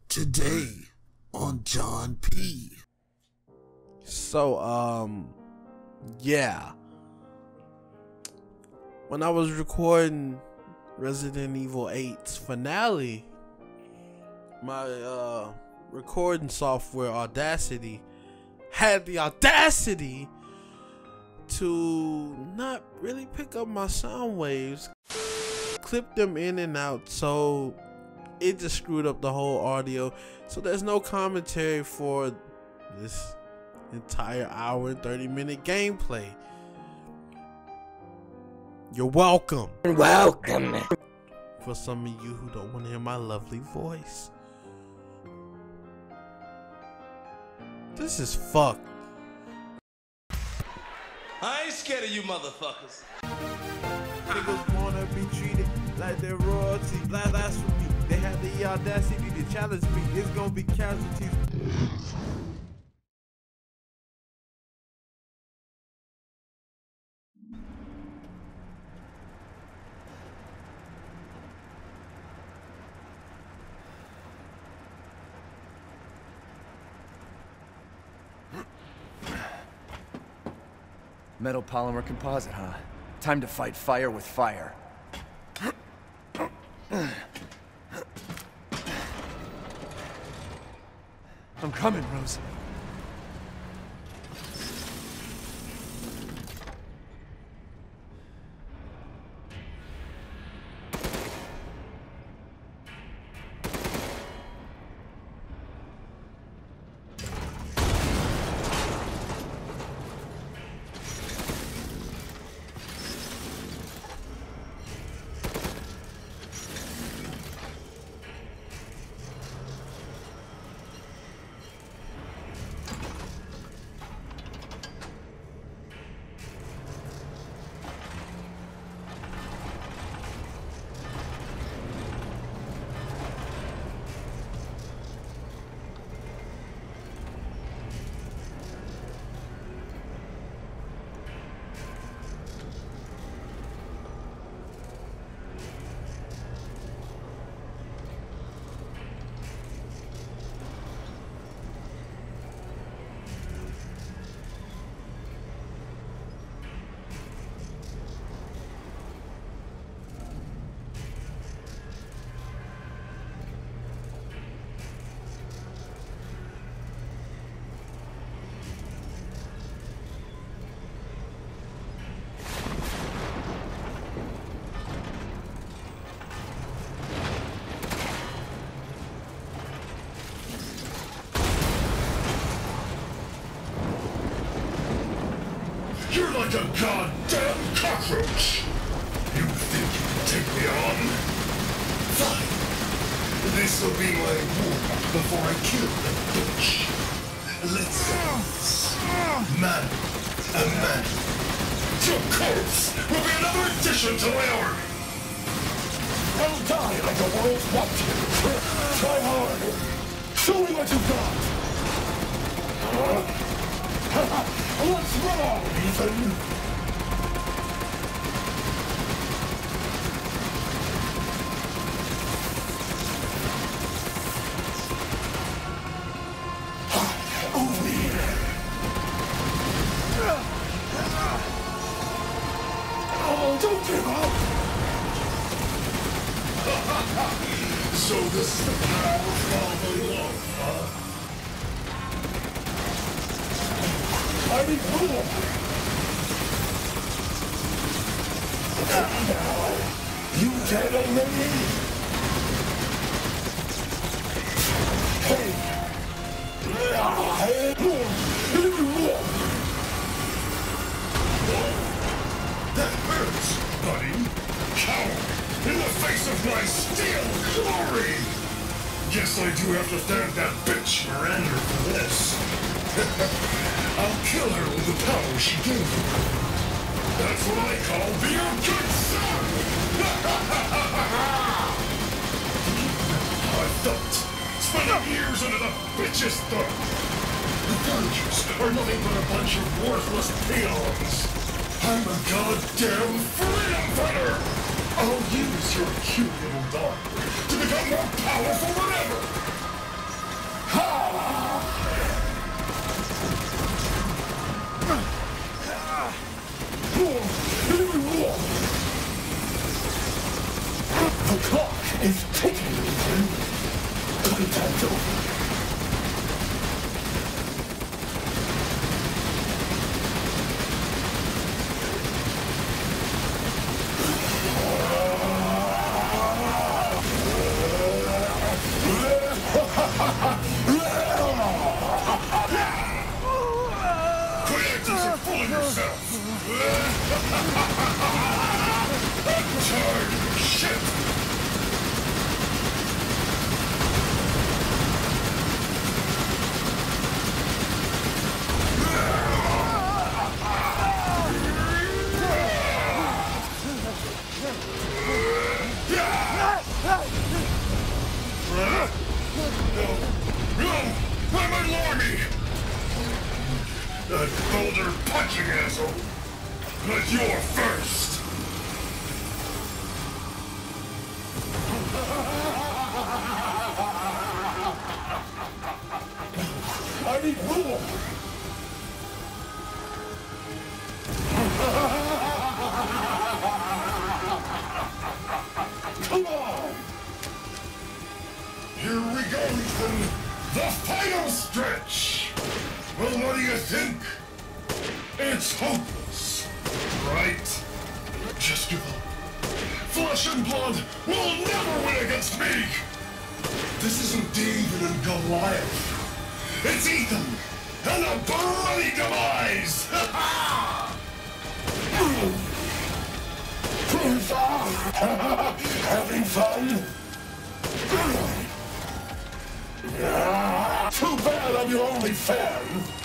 Today on John P. So, yeah. When I was recording Resident Evil 8's finale, my recording software Audacity had the audacity to not really pick up my sound waves, clip them in and out, so it just screwed up the whole audio. So there's no commentary for this entire hour and 30-minute gameplay. You're welcome. Welcome. For some of you who don't want to hear my lovely voice. This is fucked. I ain't scared of you motherfuckers. Niggas wanna be treated like they're royalty. Blasphemy. They have the audacity to challenge me. It's gonna be casualties. Metal polymer composite, huh? Time to fight fire with fire. I'm coming, Rose. You're like a goddamn cockroach! You think you can take me on? Fine. This'll be my warm-up before I kill the bitch. Let's dance. Man, a man. Your corpse will be another addition to my army. I'll die like the world's wanted. Try hard. Show me what you've got. What's wrong, Ethan? Over here. Oh, don't give up! So this is the power of all love, huh? I need more! Now, you dead already? Hey! That hurts, buddy! Coward! In the face of my steel glory! Guess I do have to thank that bitch Miranda for this. I'll kill her with the power she gave me. That's what I call being a good son! I felt spending years under the bitch's thumb. The Villagers are nothing but a bunch of worthless peons. I'm a goddamn freedom fighter! I'll use your cute little daughter to become more powerful than ever! fight ain't over. Quit acting so full of yourself! I'm tired of your shit! No! I'm an army! That boulder punching asshole! But you're first! I need more! Come on! Here we go, Ethan! The final stretch! Well, what do you think? It's hopeless, right? Just give up. Flesh and blood will never win against me! This isn't David and Goliath. It's Ethan and a bloody demise! Having fun? Too bad I'm your only fan!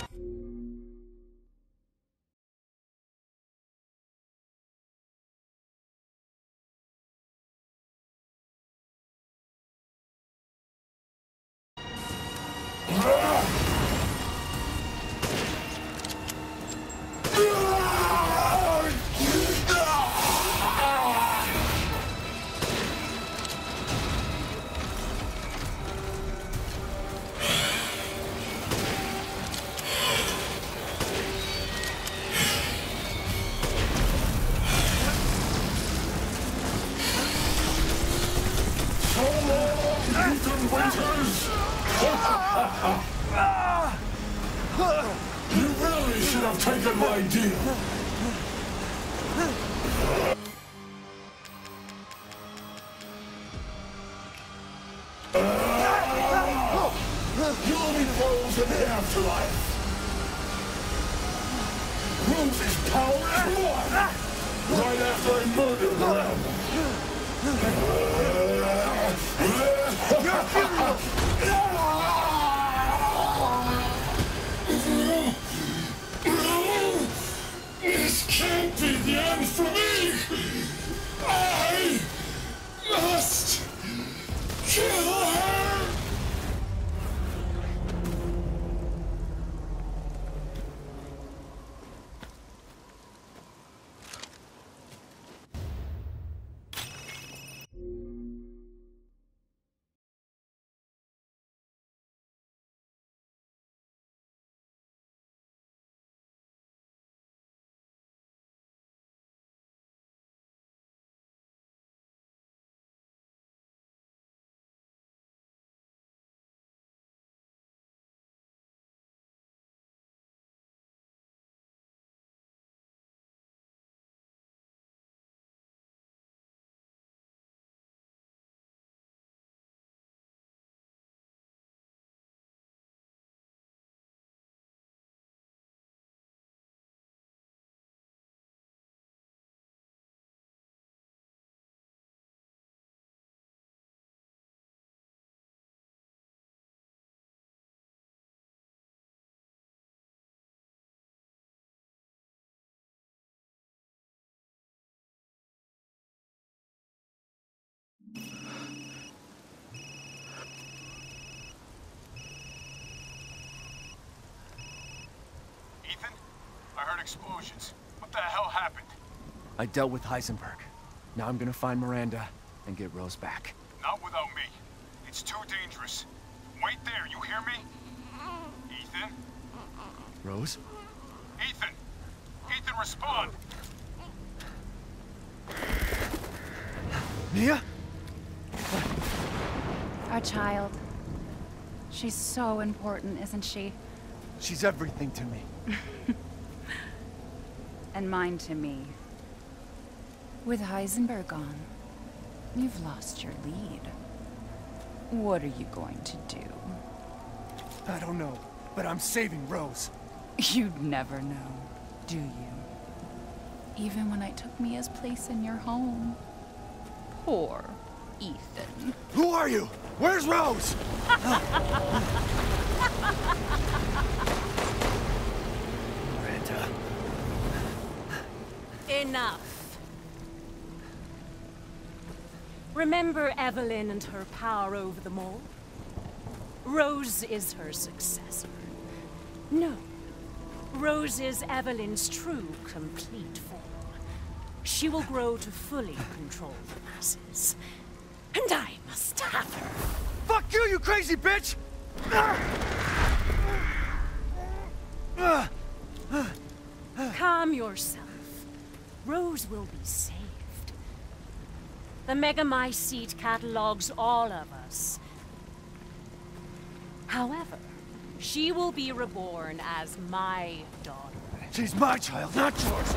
You really should have taken my deal. You'll meet Rose in the afterlife. Rose's power is one. Right after I murdered This can't be the end for me! I must kill her! Ethan? I heard explosions. What the hell happened? I dealt with Heisenberg. Now I'm gonna find Miranda and get Rose back. Not without me. It's too dangerous. Wait there, you hear me? Ethan? Rose? Ethan! Ethan, respond! Mia? Our child. She's so important, isn't she? She's everything to me. And mine to me. With Heisenberg gone, you've lost your lead. What are you going to do? I don't know, but I'm saving Rose. You'd never know, do you? Even when I took Mia's place in your home. Poor Ethan. Who are you? Where's Rose? Miranda. Enough. Remember Evelyn and her power over them all? Rose is her successor. No. Rose is Evelyn's true, complete form. She will grow to fully control the masses. And I must have her. Fuck you, you crazy bitch! Calm yourself. Rose will be saved. The Megamycete catalogs all of us. However, she will be reborn as my daughter. She's my child, not yours!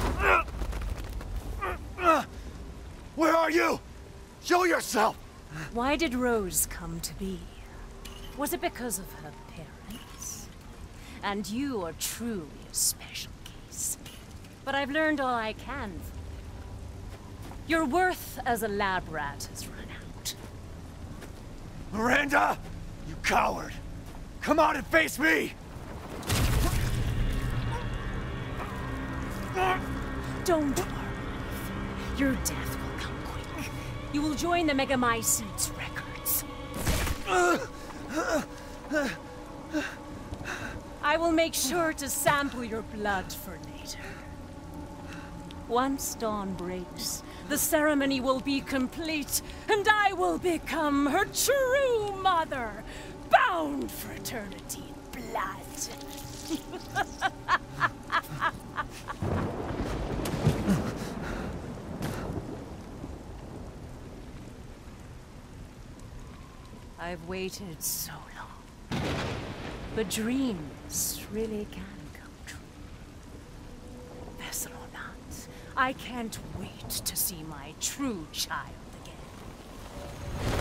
Where are you? Show yourself! Why did Rose come to be? Was it because of her parents? And you are truly a special case. But I've learned all I can from you. Your worth as a lab rat has run out. Miranda! You coward! Come out and face me! Don't worry. Your death will come quick. You will join the Megamycete's records. I will make sure to sample your blood for later. Once dawn breaks, the ceremony will be complete, and I will become her true mother, bound for eternity in blood. I've waited so long. But dreams really can come true. Vessel or not, I can't wait to see my true child again.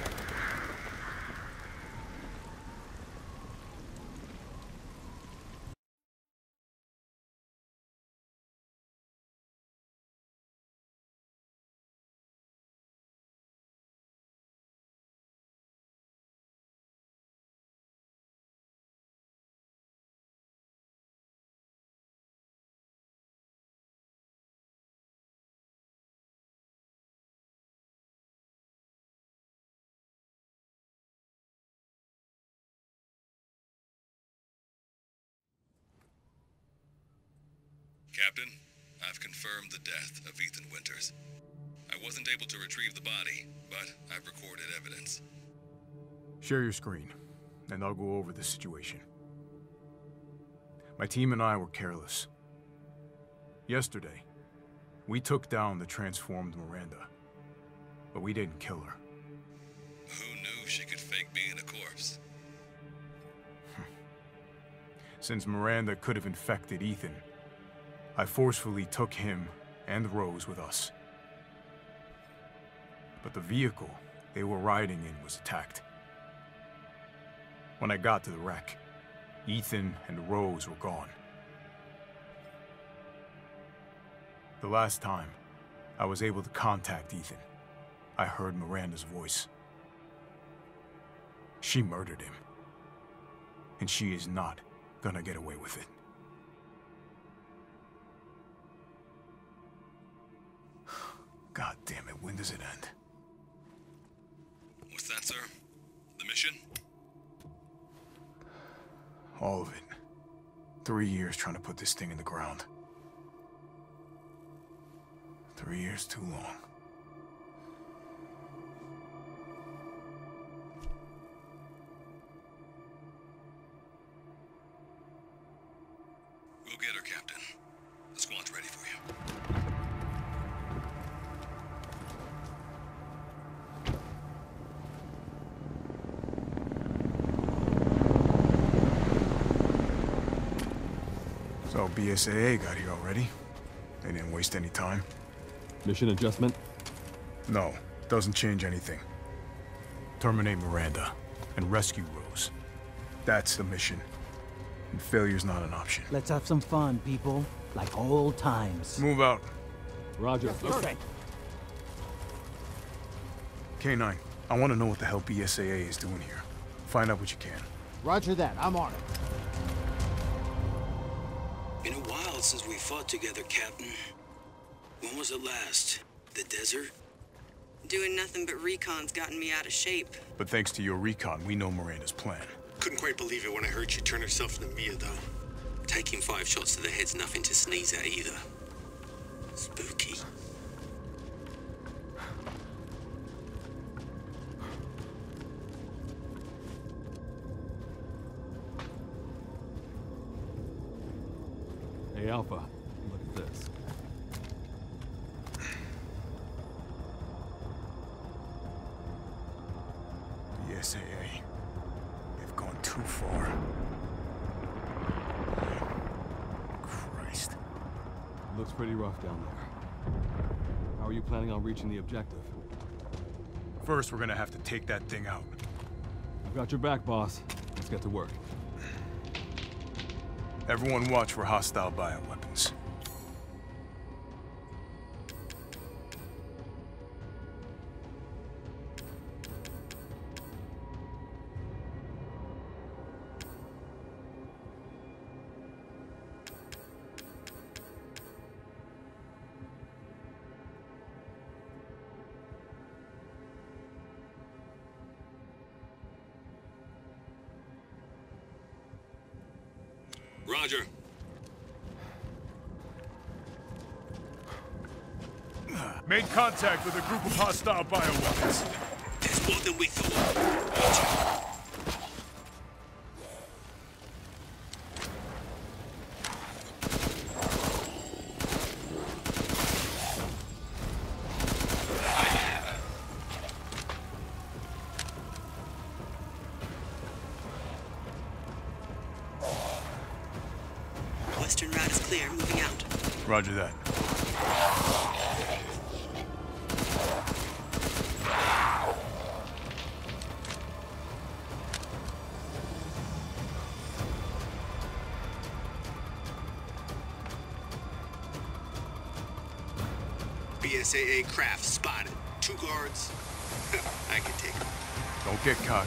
Captain, I've confirmed the death of Ethan Winters. I wasn't able to retrieve the body, but I've recorded evidence. Share your screen, and I'll go over the situation. My team and I were careless. Yesterday, we took down the transformed Miranda, but we didn't kill her. Who knew she could fake being a corpse? Since Miranda could have infected Ethan, I forcefully took him and Rose with us. But the vehicle they were riding in was attacked. When I got to the wreck, Ethan and Rose were gone. The last time I was able to contact Ethan, I heard Miranda's voice. She murdered him. And she is not gonna get away with it. God damn it, when does it end? What's that, sir? The mission? All of it. 3 years trying to put this thing in the ground. 3 years too long. We'll get her, Captain. The squad's ready for you. Oh, BSAA got here already. They didn't waste any time. Mission adjustment? No, doesn't change anything. Terminate Miranda and rescue Rose. That's the mission. And failure's not an option. Let's have some fun, people. Like old times. Move out. Roger. Okay. K9, I want to know what the hell BSAA is doing here. Find out what you can. Roger that. I'm on it. Been a while since we fought together, Captain. When was it last? The desert? Doing nothing but recon's gotten me out of shape. But thanks to your recon, we know Miranda's plan. Couldn't quite believe it when I heard she turned herself into Mia, though. Taking 5 shots to the head's nothing to sneeze at either. Spooky. Hey, Alpha, look at this. BSAA. They've gone too far. Christ. Looks pretty rough down there. How are you planning on reaching the objective? First, we're gonna have to take that thing out. I've got your back, boss. Let's get to work. Everyone watch for hostile bioweapons. Roger. Made contact with a group of hostile bioweapons. There's more than we thought. Western route is clear. Moving out. Roger that. BSAA craft spotted. 2 guards. I can take them. Don't get cocky.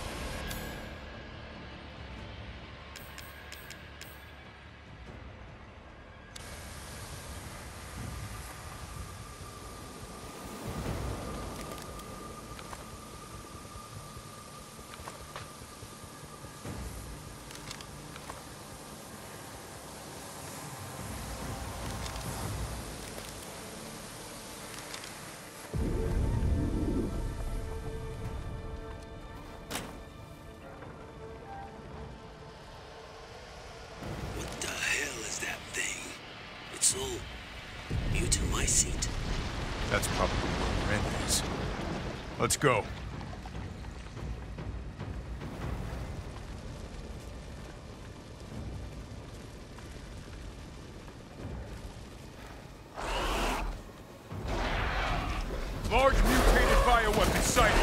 That's probably where Miranda is. Let's go. Large mutated bioweapon sighted.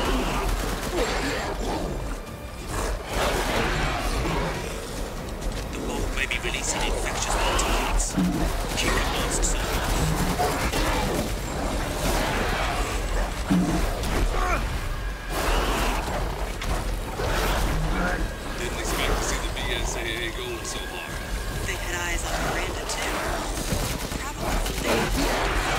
The mold may be releasing infectious multipliers. Keep your masks on. Didn't expect to see the BSAA going so hard. They had eyes on Miranda, too. Probably.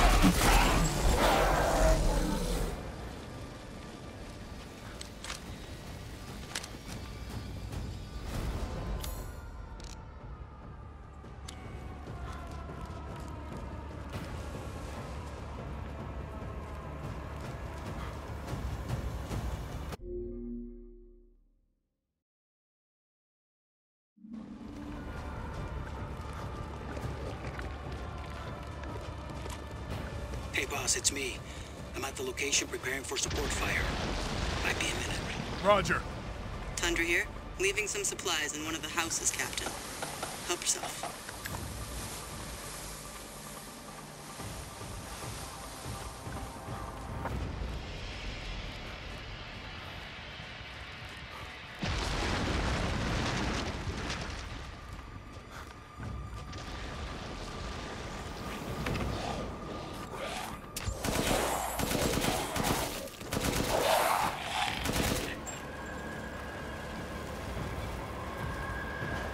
Hey, boss, it's me. I'm at the location preparing for support fire. Might be a minute. Roger. Tundra here. Leaving some supplies in one of the houses, Captain. Help yourself.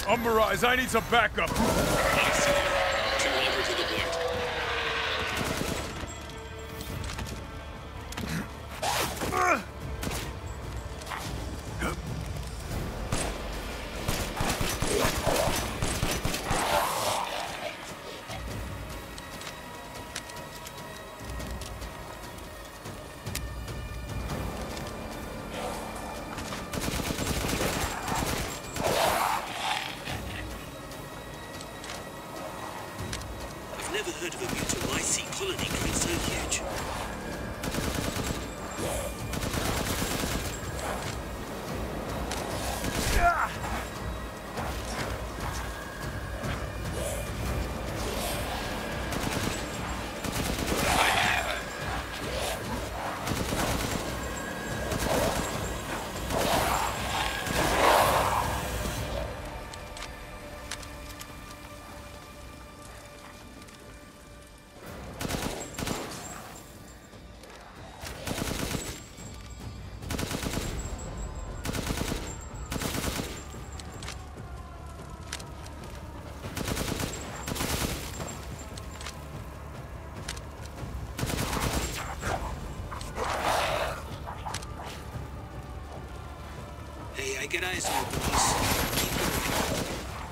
Umber Eyes, I need some backup. I see you. 200 to the point. I've never heard of a Mutomycete colony growing so huge. Hey, I get eyes on you, boss. Keep going.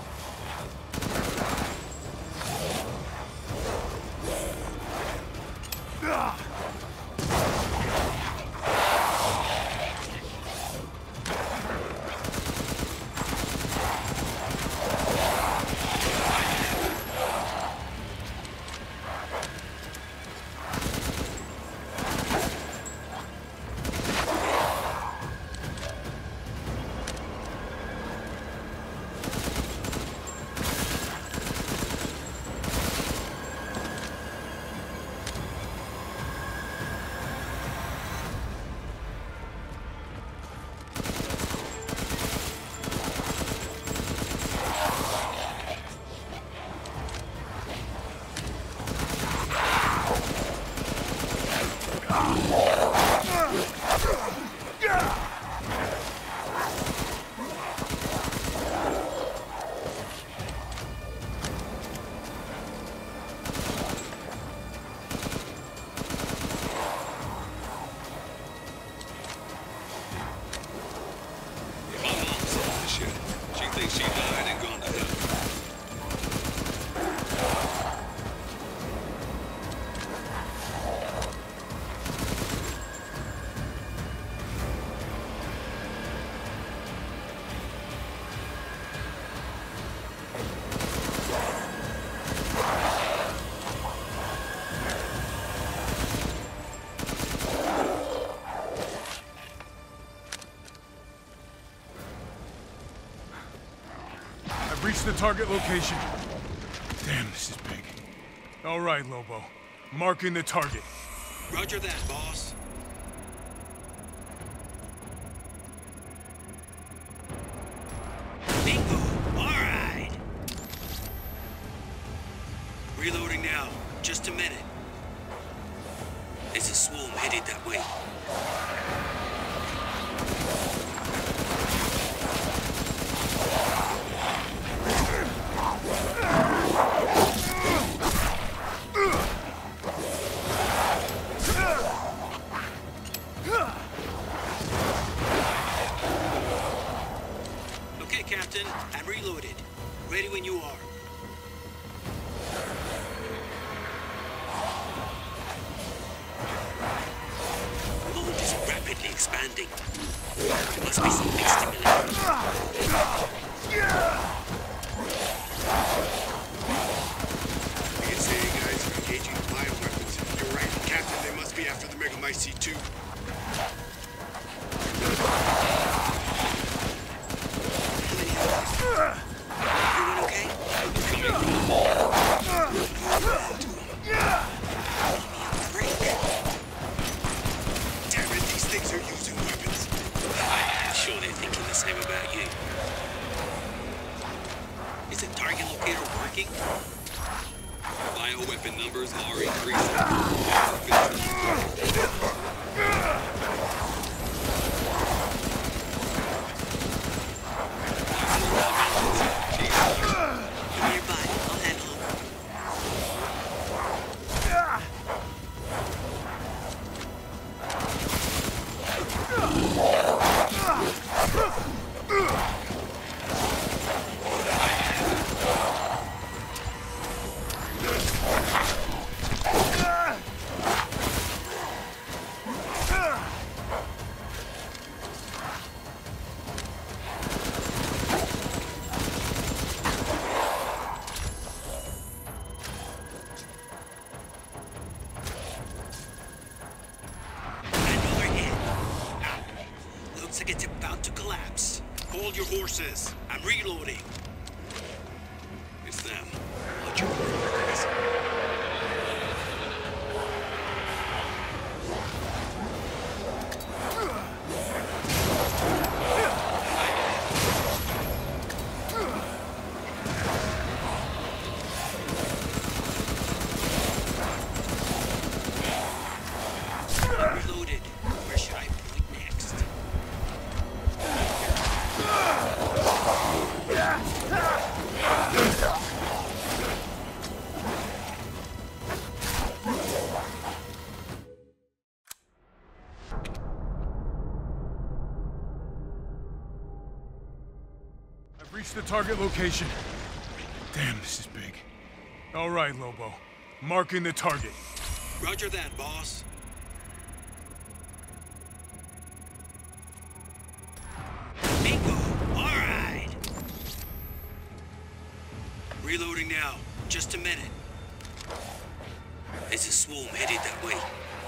She thinks she died and gone to hell. Reach the target location. Damn, this is big. All right, Lobo. Marking the target. Roger that, boss. Bingo! All right. Reloading now. Just a minute. There's a swarm headed that way. Okay, Captain. I'm reloaded. Ready when you are. The mold is rapidly expanding. There must be something stimulating. I can see you guys are engaging bioweapons. You're right, Captain. They must be after the Megamycete too. Everyone okay? Damn it, these things are using weapons. I'm sure they're thinking the same about you. Is the target locator working? Bioweapon numbers are increasing. She Hold your horses. I'm reloading. It's them. Watch your horses. Reloaded. Where should I point next? I've reached the target location. Damn, this is big. All right, Lobo. Marking the target. Roger that, boss. Bingo! All right! Reloading now. Just a minute. There's a swarm headed that way.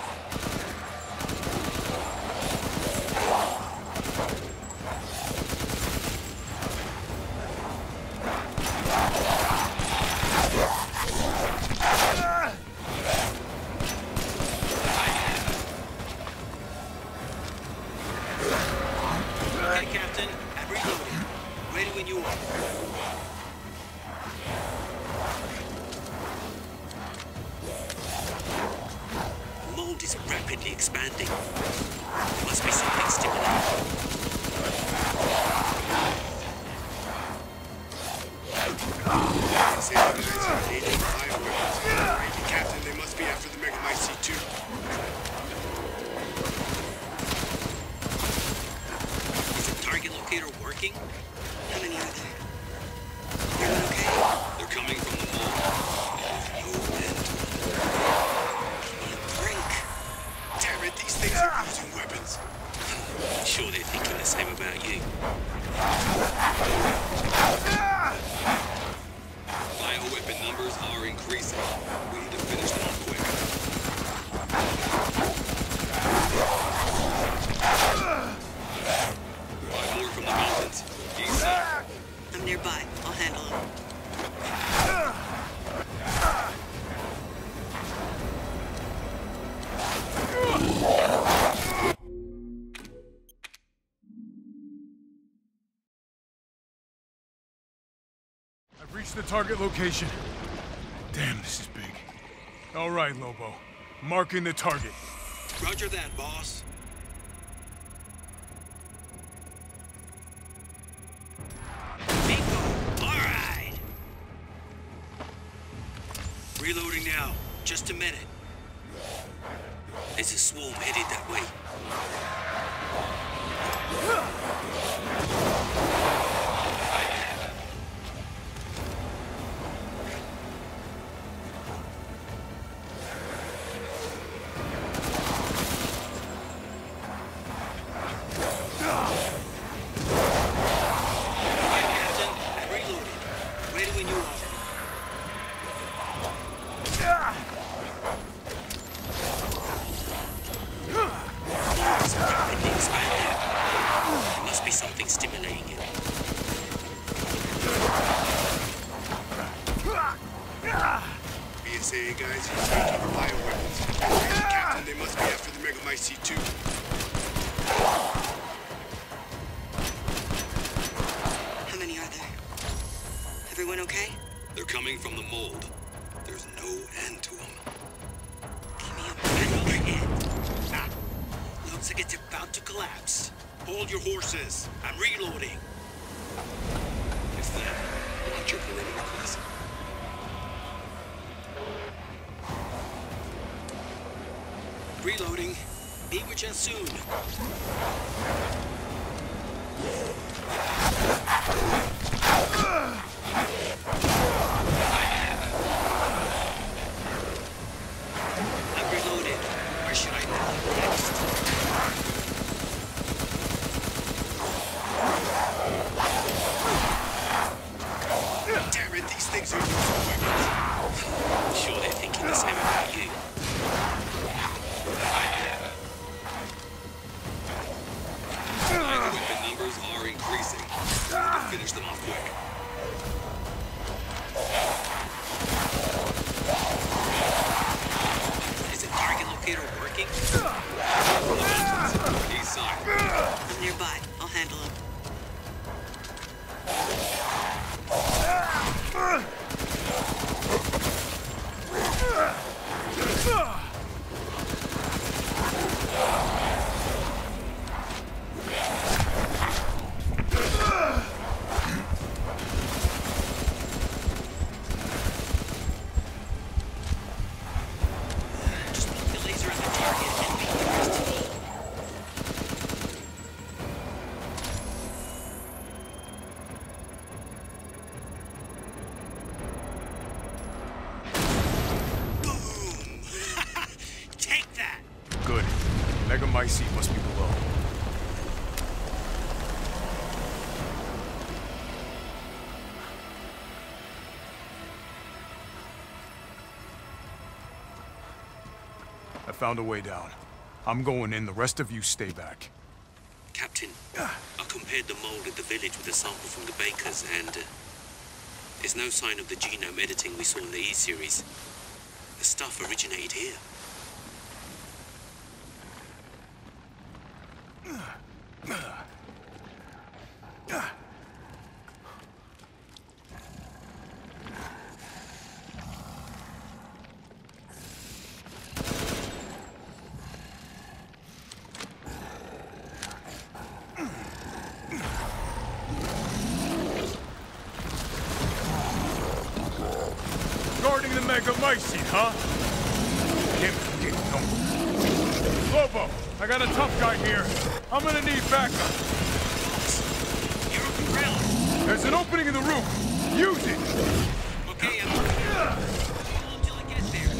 Okay, Captain. I'm reloading. Ready when you are. The mold is rapidly expanding. There must be something stimulating. Say evidence of alien bioweapons. Captain, they must be after the Megamycete too. Is the target locator working? How many are there? Everyone okay? They're coming from the mall. No end. Give me a break. Damn it, these things are using weapons. Sure they're thinking the same about you. Bioweapon numbers are increasing. We need to finish them off quick. 5 more from the mountains. Easy. I'm nearby. I'll handle him. I've reached the target location. Damn, this is big. All right, Lobo. Marking the target. Roger that, boss. Bingo! All right! Reloading now. Just a minute. There's a swarm headed that way. Something stimulating it. BSAA guys, he's taking bioweapons. Captain, they must be after the Megamycete too. How many are there? Everyone okay? They're coming from the mold. There's no end to them. Give me a better hit. Ah, looks like it's about to collapse. Hold your horses. I'm reloading. It's them. Watch your perimeter, please. Reloading. Meet with you soon. I'm reloaded. Where should I go next? Damn it, these things are using weapons. Sure they're thinking the same about you. Bioweapon numbers are increasing. found a way down. I'm going in, the rest of you stay back. Captain, I compared the mold at the village with a sample from the bakers, and there's no sign of the genome editing we saw in the E-series. The stuff originated here. Guarding the Megamycete, huh? Lobo, I got a tough guy here. I'm gonna need backup. You're on the ground. There's an opening in the roof. Use it. Okay, I'm moving out. Hold until I get there.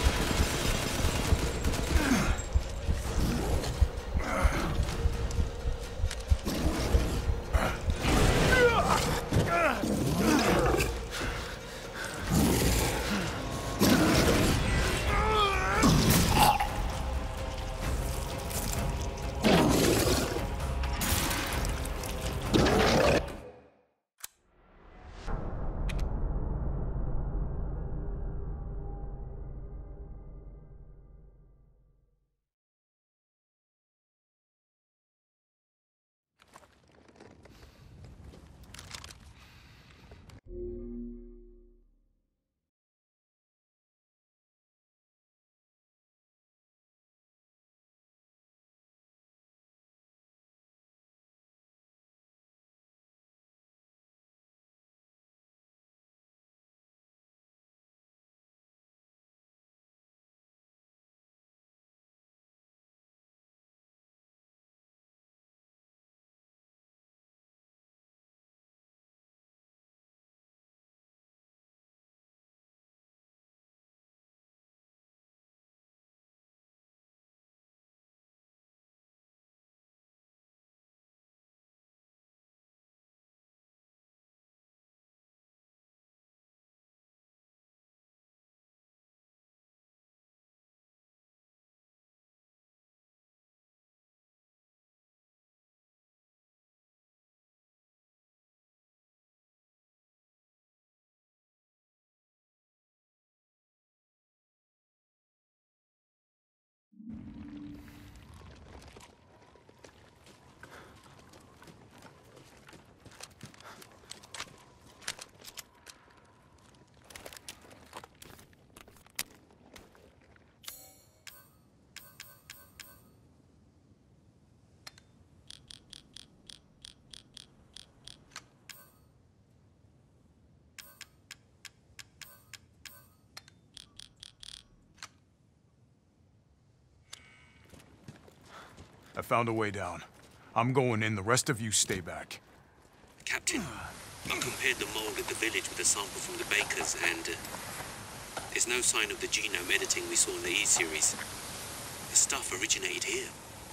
I found a way down. I'm going in, the rest of you stay back. Captain, I compared the mold at the village with a sample from the bakers, and there's no sign of the genome editing we saw in the E-series. The stuff originated here.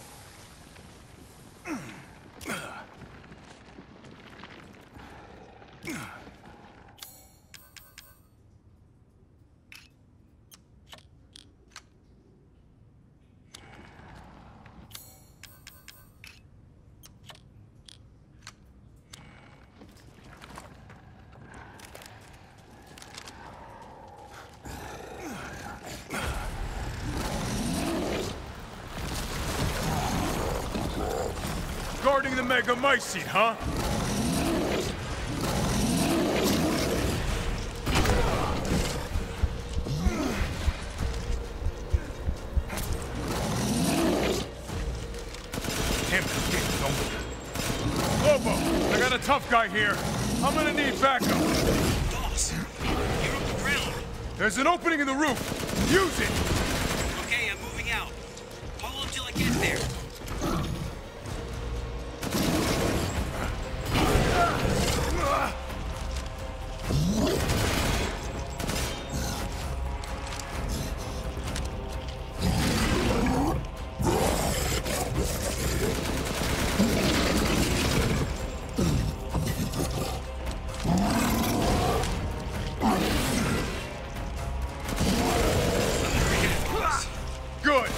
Guarding the Megamycete, huh? Lobo, I got a tough guy here. I'm gonna need backup. Boss, you're on the ground. There's an opening in the roof. Use it. Okay, I'm moving out. Hold until I get there. Good.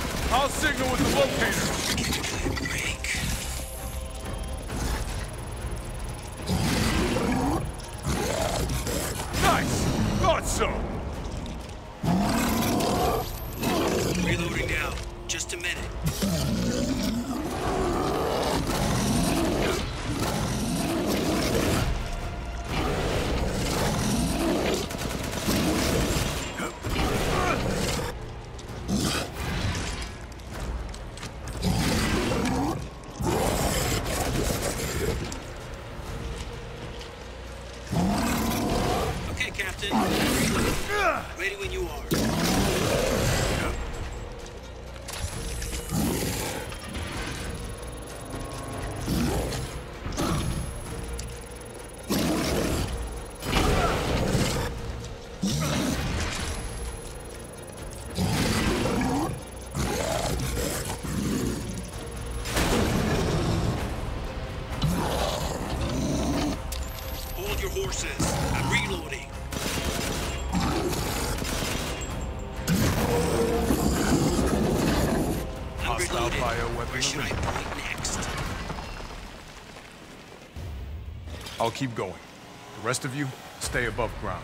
so. Reloading now. Just a minute. Okay, Captain. Ready when you are. Hold your horses. I'm reloading. Hostile bioweapon. Where should I point next? I'll keep going. The rest of you, stay above ground.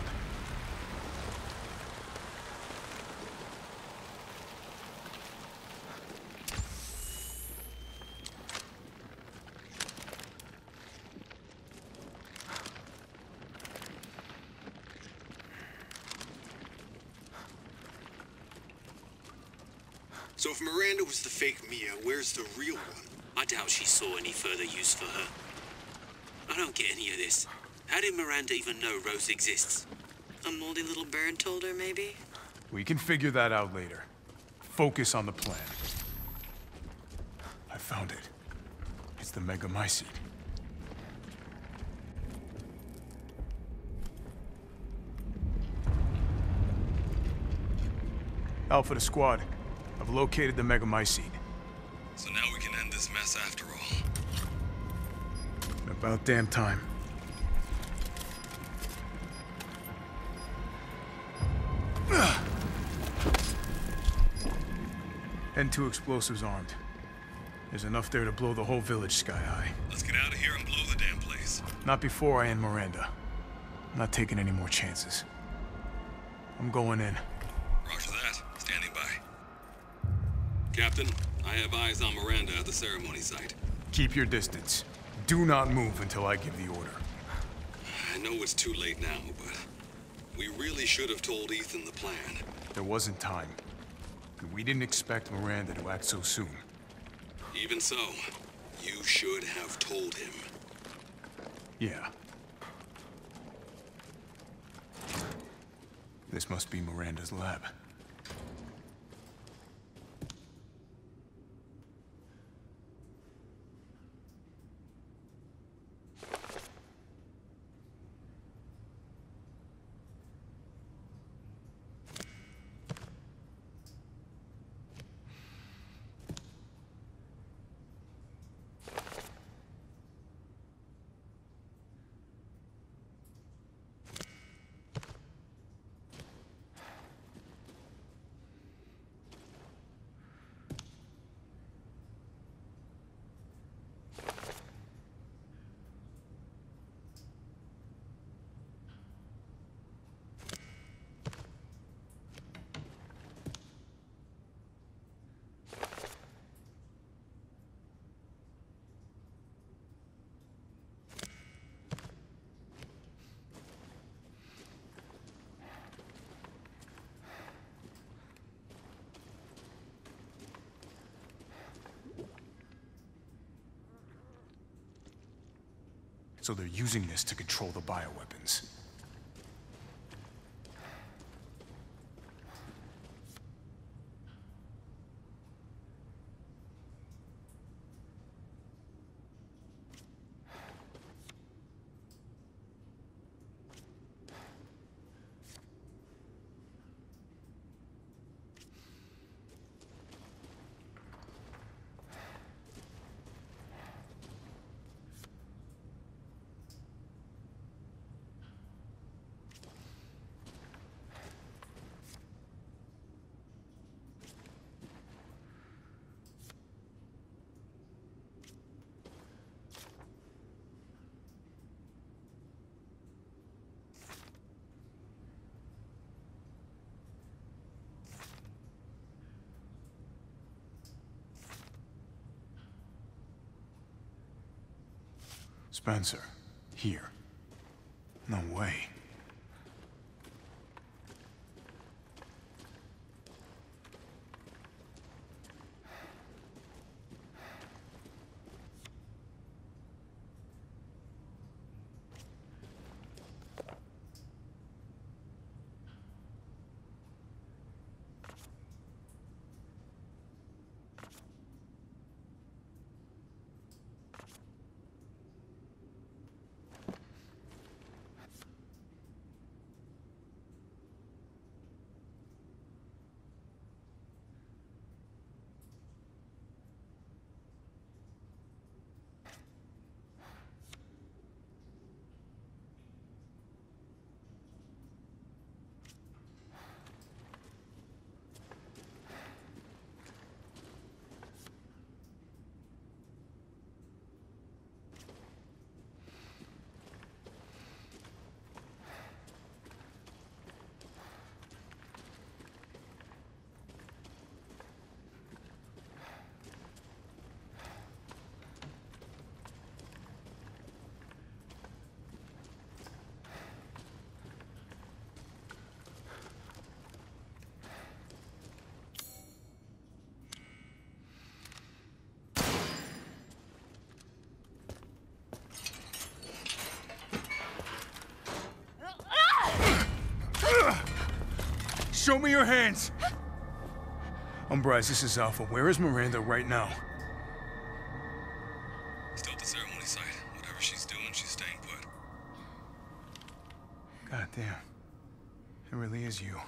So if Miranda was the fake Mia, where's the real one? I doubt she saw any further use for her. I don't get any of this. How did Miranda even know Rose exists? A moldy little bird told her, maybe? We can figure that out later. Focus on the plan. I found it. It's the Megamycete. Alpha to squad. I've located the Megamycete. So now we can end this mess after all. About damn time. And 2 explosives armed. There's enough there to blow the whole village sky high. Let's get out of here and blow the damn place. Not before I end Miranda. I'm not taking any more chances. I'm going in. Roger that. Standing by. Captain, I have eyes on Miranda at the ceremony site. Keep your distance. Do not move until I give the order. I know it's too late now, but we really should have told Ethan the plan. There wasn't time. We didn't expect Miranda to act so soon. Even so, you should have told him. Yeah. This must be Miranda's lab. So they're using this to control the bioweapons. Spencer, here. No way. Show me your hands! Umbrise, this is Alpha. Where is Miranda right now? Still at the ceremony site. Whatever she's doing, she's staying put. God damn. It really is you.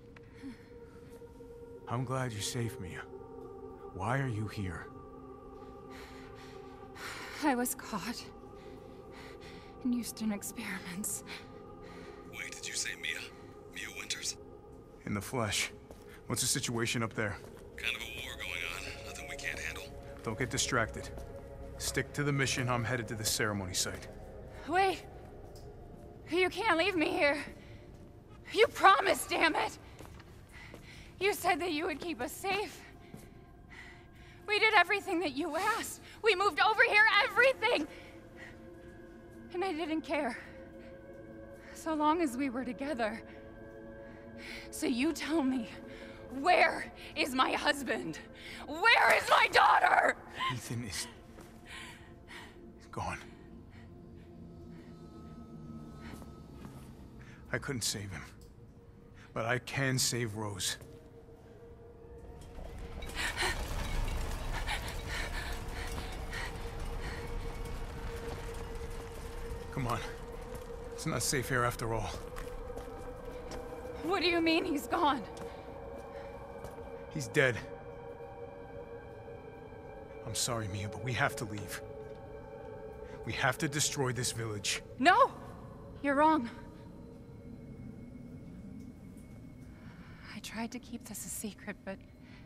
I'm glad you're safe, Mia. Why are you here? I was caught in Houston experiments. Wait, did you say Mia? Mia Winters? In the flesh. What's the situation up there? Kind of a war going on. Nothing we can't handle. Don't get distracted. Stick to the mission. I'm headed to the ceremony site. Wait! You can't leave me here. You promised, damn it! You said that you would keep us safe. We did everything that you asked. We moved over here, everything! And I didn't care. So long as we were together. So you tell me, where is my husband? Where is my daughter? Ethan is... gone. I couldn't save him. But I can save Rose. Come on. It's not safe here after all. What do you mean he's gone? He's dead. I'm sorry, Mia, but we have to leave. We have to destroy this village. No! You're wrong. I tried to keep this a secret, but...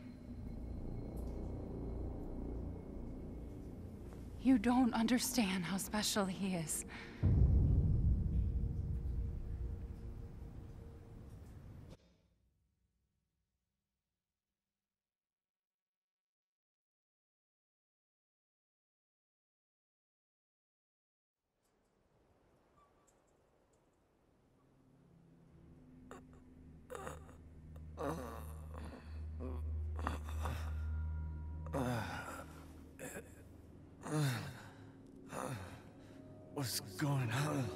you don't understand how special he is. What's going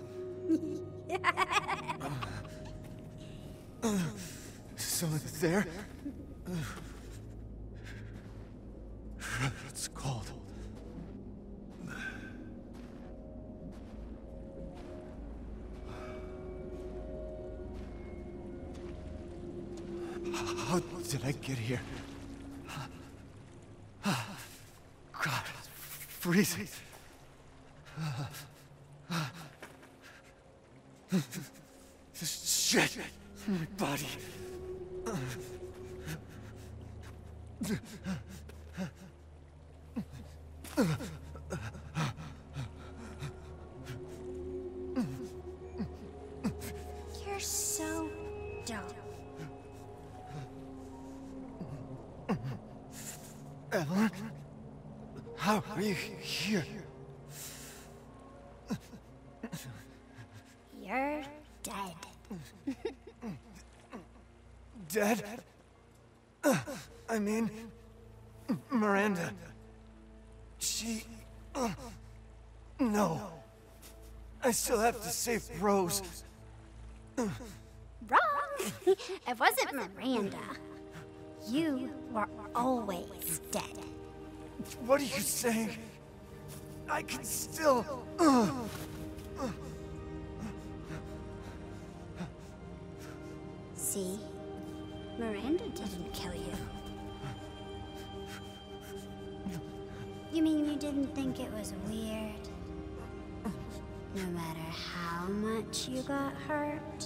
on? Someone there? It's cold. How did I get here? God, it's freezing. This shit in my body. You're so dumb. Evelyn? How are you here? You're dead. Dead? I mean, Miranda. She... no. I still have to save Rose. Wrong! It wasn't Miranda. You were always dead. What are you saying? I can still... See? Miranda didn't kill you. You mean you didn't think it was weird? No matter how much you got hurt?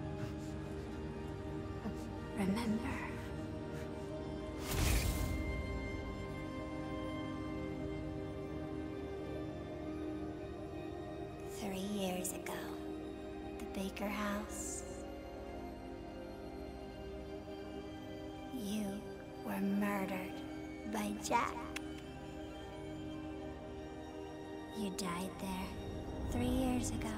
Remember. "3 years ago, the Baker house. You were murdered by Jack. You died there 3 years ago.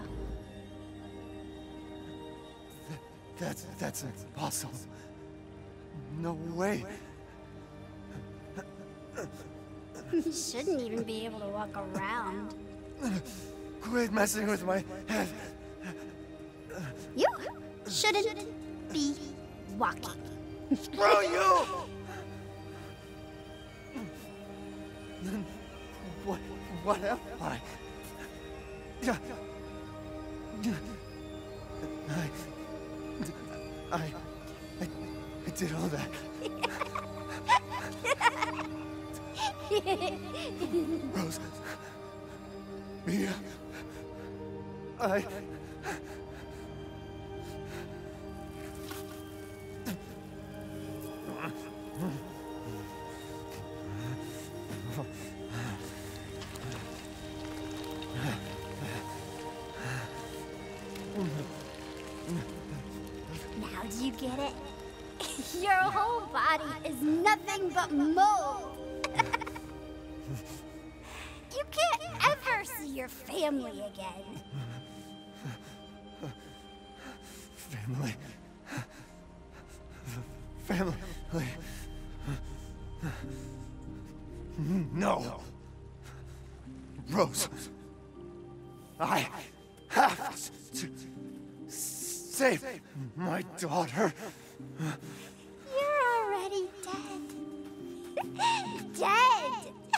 That's impossible. No way. You shouldn't even be able to walk around. Quit messing with my head. You shouldn't be walking. Screw you! Then what am I? I did all that. Rose. Mia. Now do you get it? Your whole body is nothing but mold. You can't ever see your family again. Family. No. Rose. I have to save my daughter. You're already dead. Dead!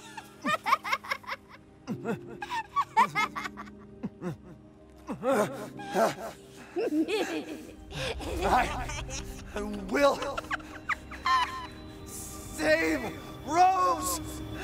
I will save Rose!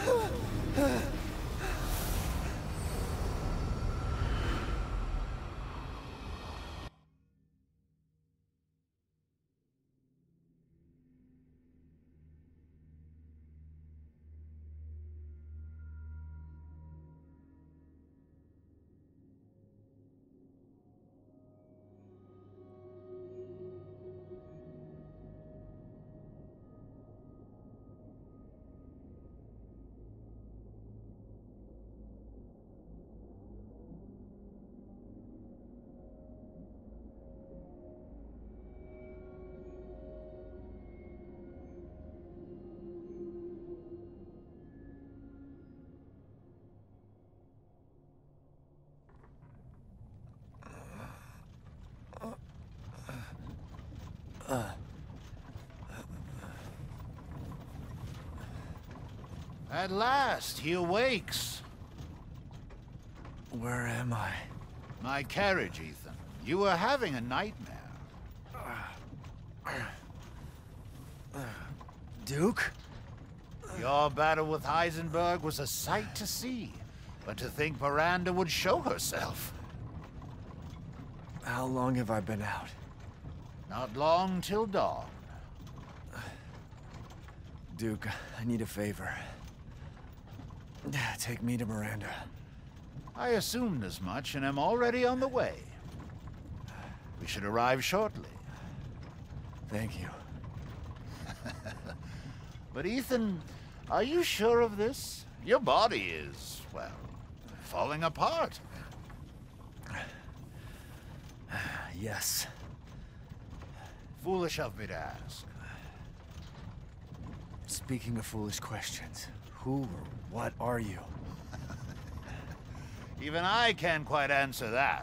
At last, he awakes. Where am I? My carriage, Ethan. You were having a nightmare. Duke? Your battle with Heisenberg was a sight to see. But to think Miranda would show herself. How long have I been out? Not long till dawn. Duke, I need a favor. Take me to Miranda. I assumed as much and am already on the way. We should arrive shortly. Thank you. But Ethan, are you sure of this? Your body is, well, falling apart. Yes. Foolish of me to ask. Speaking of foolish questions, who or what are you? Even I can't quite answer that.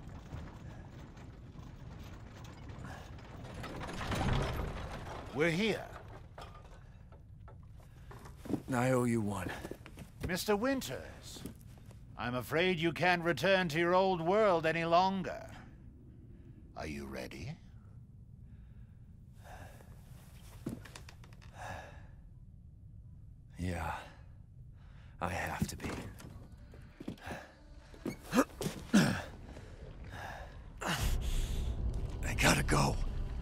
We're here. I owe you one. Mr. Winters, I'm afraid you can't return to your old world any longer. Are you ready? Yeah, I have to be. I gotta go.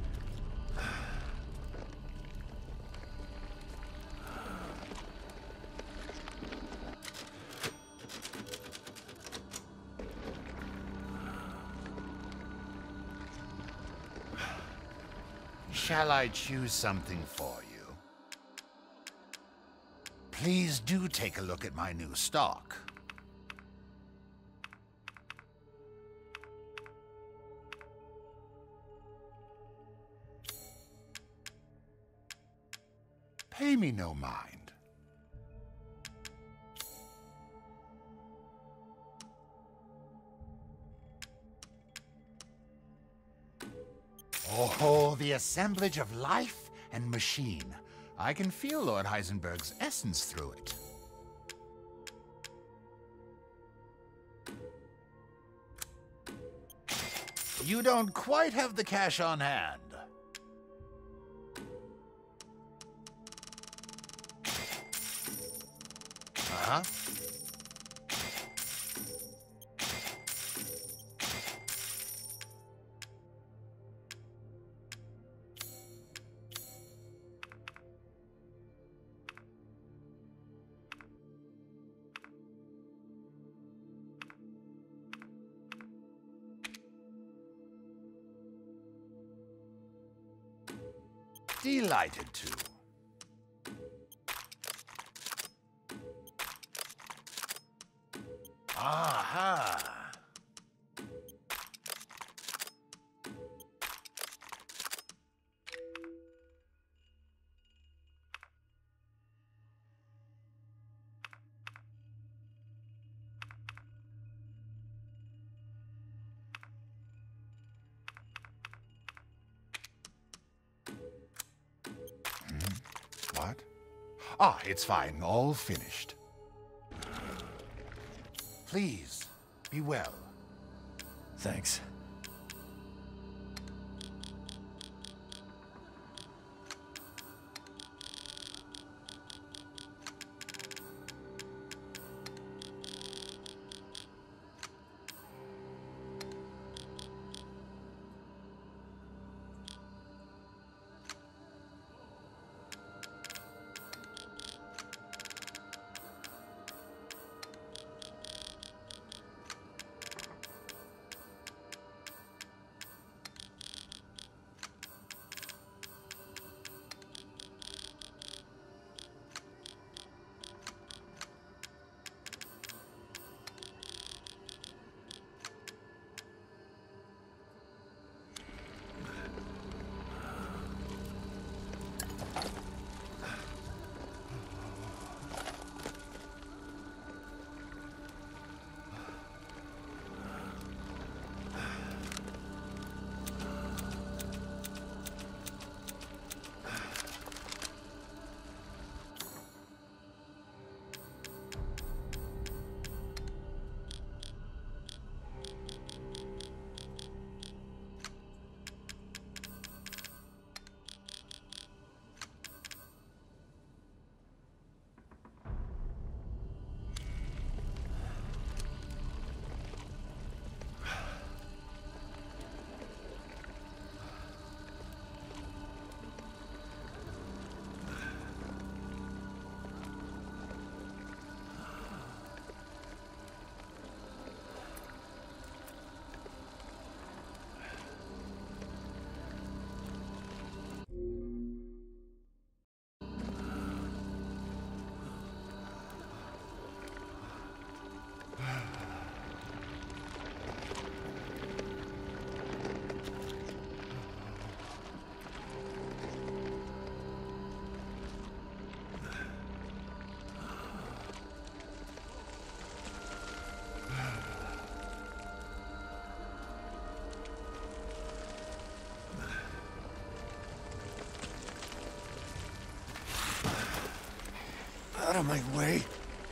Shall I choose something for you? Please do take a look at my new stock. Pay me no mind. Oh, the assemblage of life and machine. I can feel Lord Heisenberg's essence through it. You don't quite have the cash on hand. Uh-huh. Delighted to. Aha! What? Ah, it's fine. All finished. Please, be well. Thanks. out of my way.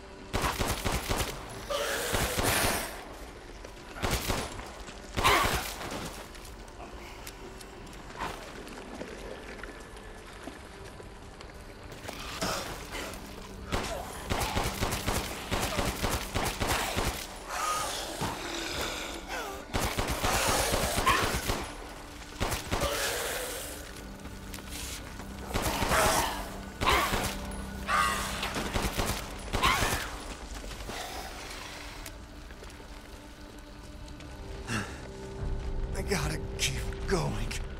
I gotta keep going.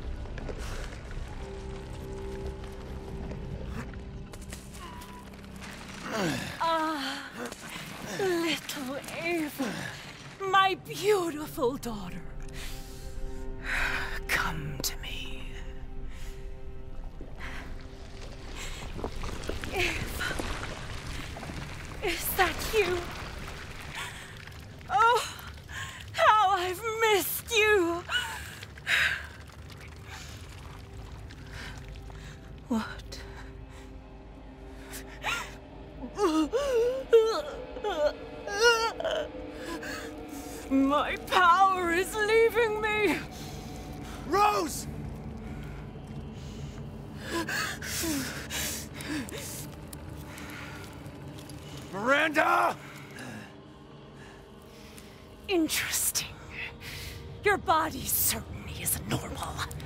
Ah, little Ava, my beautiful daughter. Come to me. Ava, is that you? Oh, how I've missed you. What? My power is leaving me! Rose! Miranda! Interesting. Your body certainly isn't normal.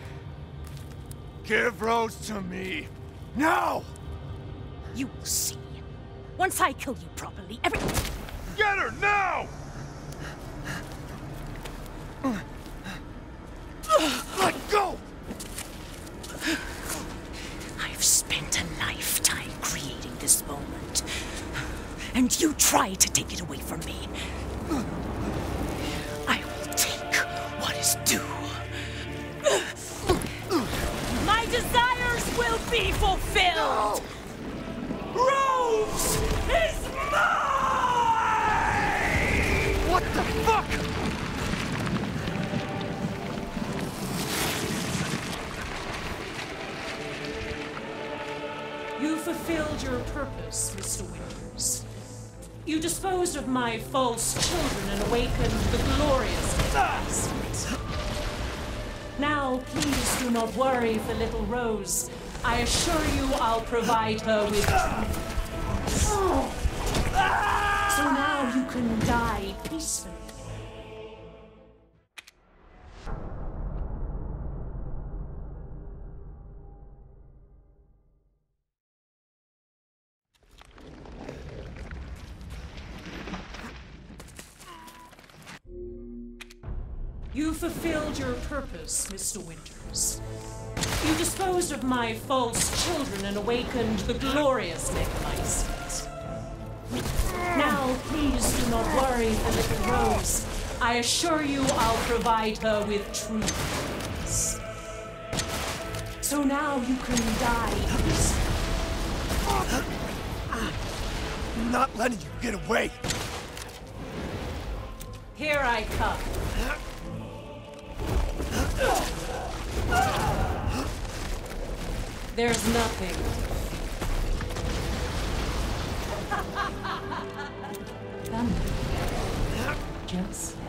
Give Rose to me! Now! You will see. Once I kill you properly, Get her now! Let go! I've spent a lifetime creating this moment. And you try to take it away from me. I will take what is due. My desires will be fulfilled! Rose is mine! What the fuck? You fulfilled your purpose, Mr. Winters. You disposed of my false children and awakened the glorious Magnificent. Now, please do not worry for little Rose. I assure you I'll provide her with truth. So now you can die peacefully. You fulfilled your purpose, Mr. Winters. You disposed of my false children and awakened the glorious Magnificent. Now, please do not worry for little Rose. I assure you I'll provide her with truth. So now you can die peacefully. I'm not letting you get away. Here I come. There's nothing. Come. Just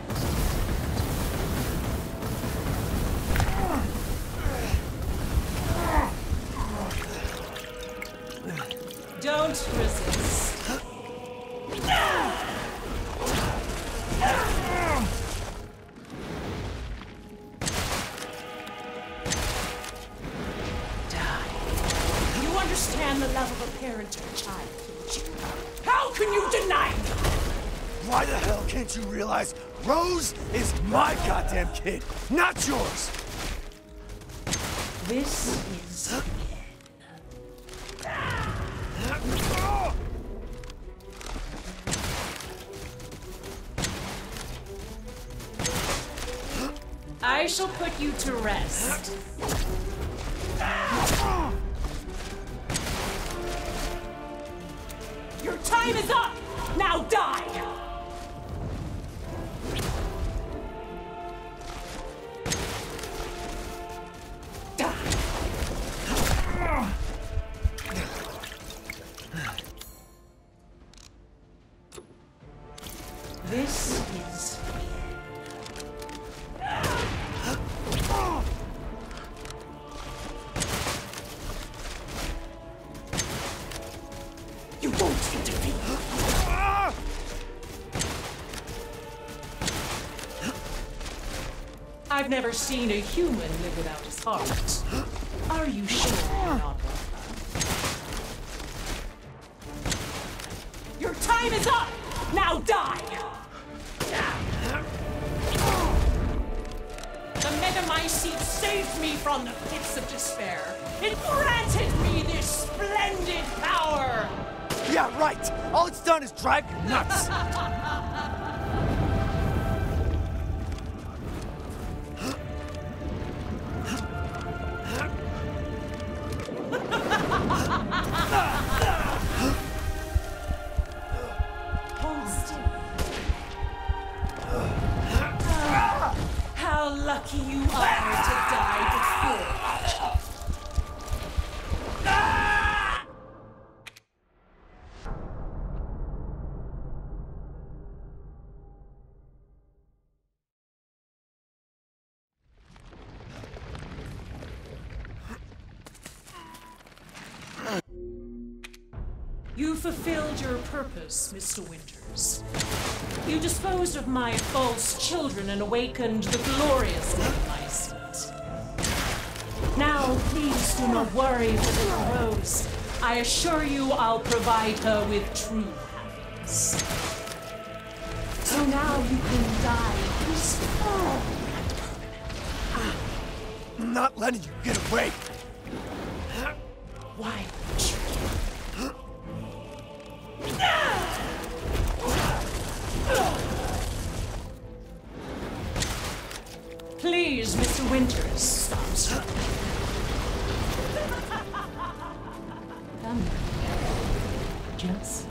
don't resist. Understand the love of a parent to a child, don't you? How can you deny me? Why the hell can't you realize Rose is my goddamn kid, not yours? This is I shall put you to rest. Your time is up! Now die! I've never seen a human live without his heart. Are you sure you're not one? Your time is up! Now die! The Megamycete saved me from the pits of despair. It granted me this splendid power! Yeah, right! All it's done is drive you nuts! Hold still. How lucky you are to die before. You fulfilled your purpose, Mr. Winters. You disposed of my false children and awakened the glorious Megamycete. Now, please do not worry for little Rose. I assure you I'll provide her with true happiness. So now you can die peacefully. I'm not letting you get away! Why would you? Please, Mr. Winters, stop struggling. Come now. Just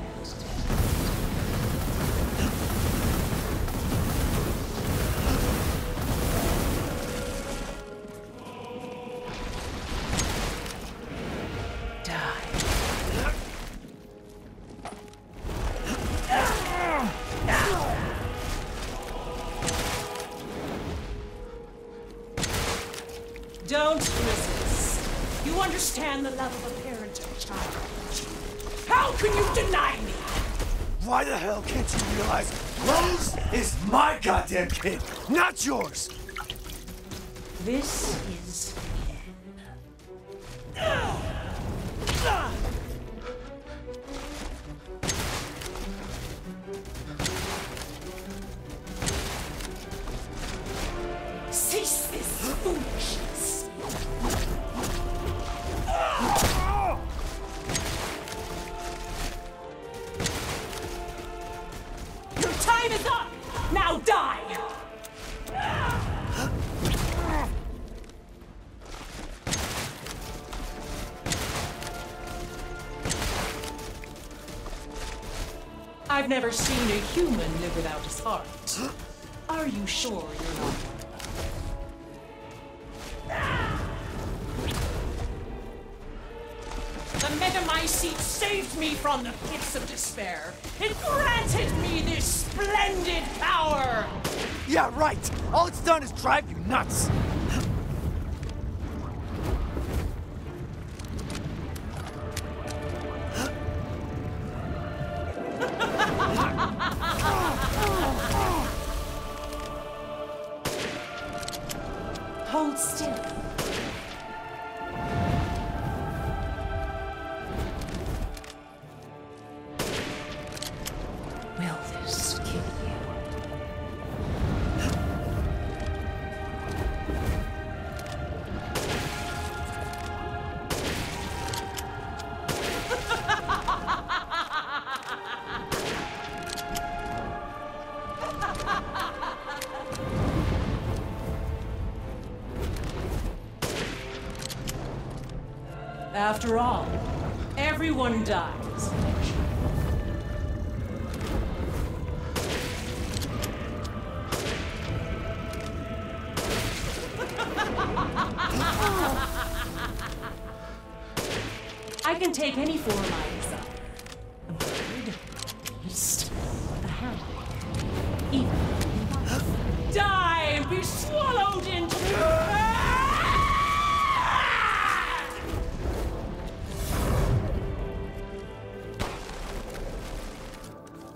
don't resist. You understand the love of a parent and child. How can you deny me? Why the hell can't you realize Rose is my goddamn kid, not yours? This is cease this foolishness. Your time is up! Now die! I've never seen a human live without his heart. Are you sure you're not one? The Megamycete saved me from the pits of despair. It granted me this splendid power! Yeah, right! All it's done is drive you nuts! Hold still. Will this kill you? After all, everyone dies eventually. I can take any form I desire. A bird, a beast, a hand, even a life. Die and be swallowed into the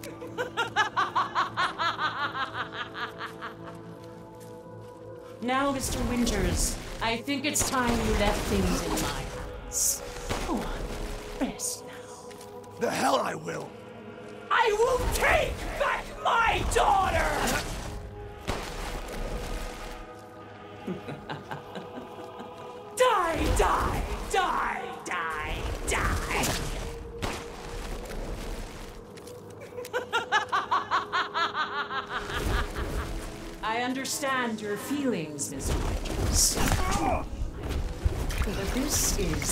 Now, Mr. Winters. I think it's time you left things in my hands. Go on, rest now. The hell I will! I will take back my daughter! Die, die, die, die, die! I understand your feelings, Mr. Winters. But this is...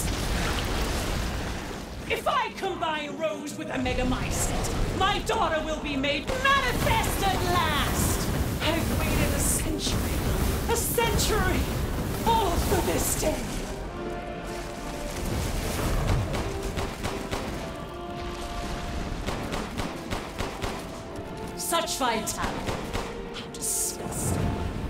If I combine Rose with a Megamycete, my daughter will be made manifest at last! I've waited a century, all for this day. Such vitality. How disgusting.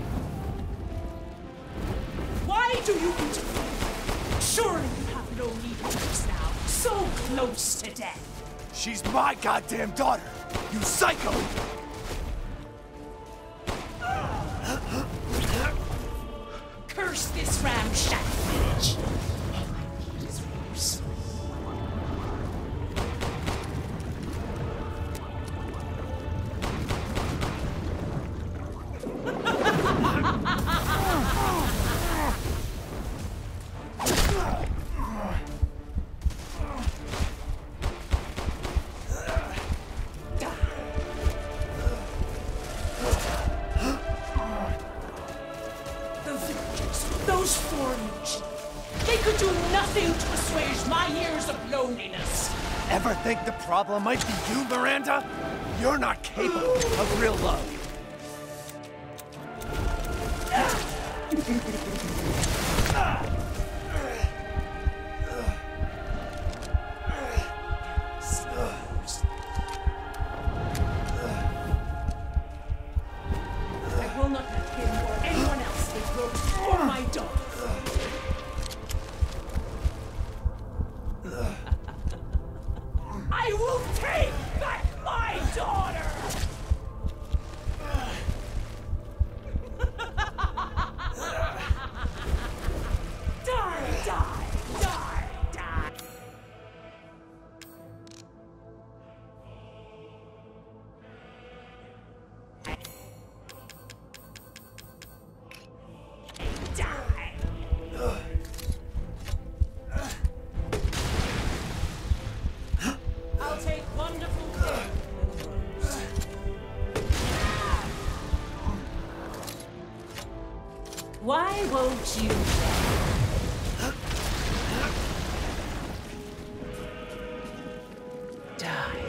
Why do you interfere? Surely you have no need of this now. So close to death. She's my goddamn daughter, you psycho! Curse this ramshackle village. All I need is Rose. Those foreigners, they could do nothing to assuage my years of loneliness. Ever think the problem might be you, Miranda? You're not capable of real love. I will not let him or anyone else take Rose or my daughter. I will take back my daughter! Die, die, die, die. I'll take wonderful care of Rose. Why won't you die?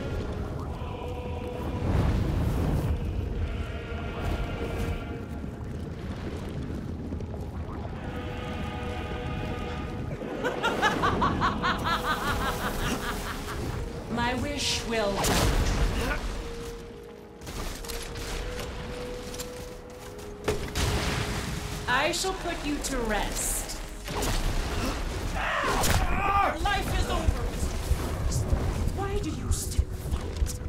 My wish will come. I shall put you to rest. Your life is over. Why do you still fight?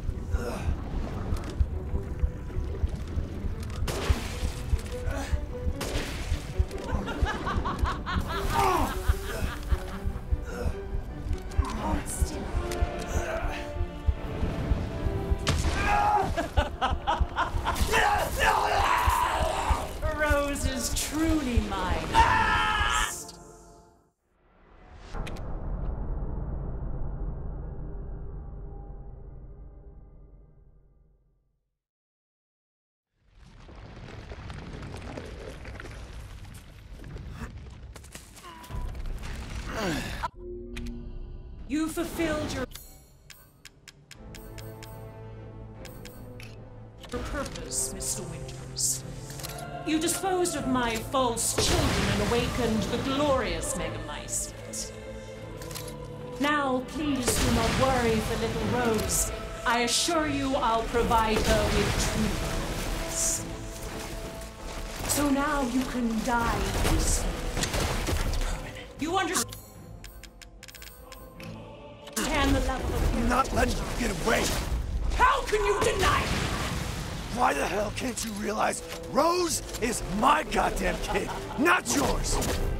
Hold still. Rose is truly mine. You fulfilled your purpose, Mr. Winters. You disposed of my false children and awakened the glorious Megamycete. Now, please do not worry for little Rose. I assure you I'll provide her with true happiness. So now you can die peacefully. You understand the level of... I'm not letting you get away. How can you deny? Why the hell can't you realize Rose is my goddamn kid, not yours?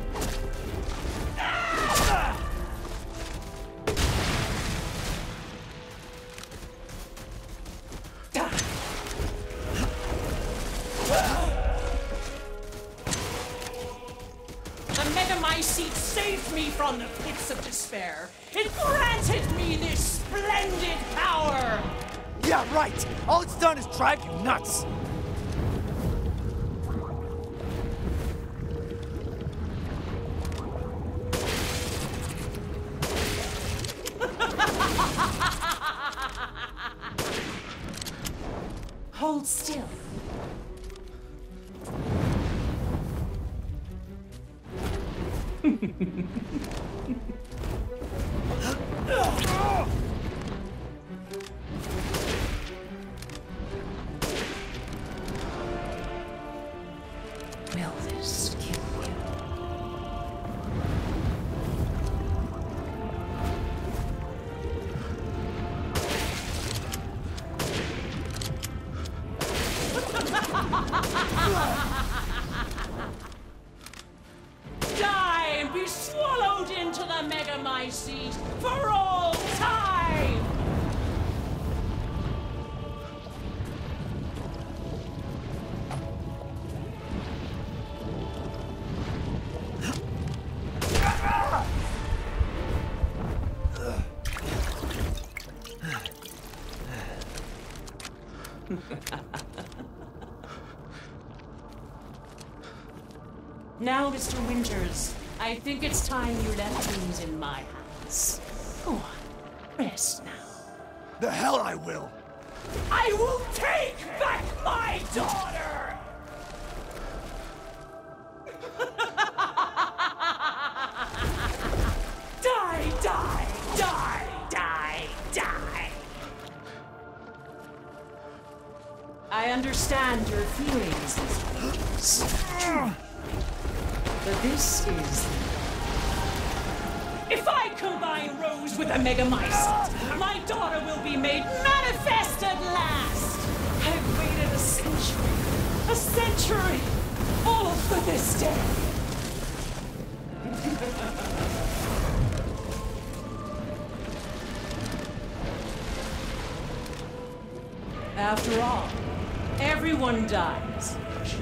The Megamycete saved me from the pits of despair. It granted me this splendid power. Yeah, right. All it's done is drive you nuts. Hold still. Will this kill you? Die and be swallowed into the Megamycete for all time! Now, Mr. Winters, I think it's time you left things in my hands. Go on, rest now. The hell I will! I will take back my daughter! Die, die, die, die, die! I understand your feelings, Mr. Winters. But this is... If I combine Rose with a Megamycete, my daughter will be made manifest at last! I've waited a century, all for this day! After all, everyone dies.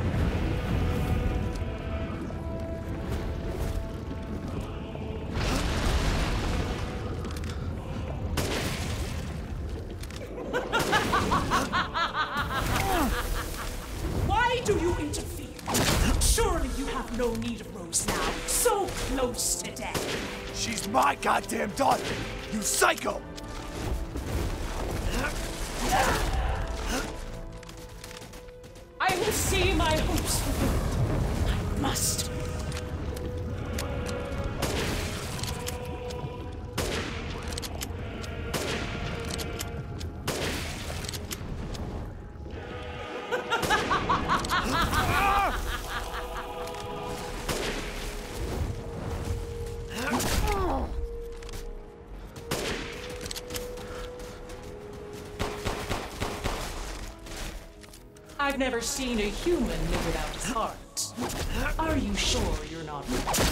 Why do you interfere? Surely you have no need of Rose now, so close to death. She's my goddamn daughter, you psycho! I will see my hopes fulfilled. I must. I've never seen a human live without his heart. Are you sure you're not?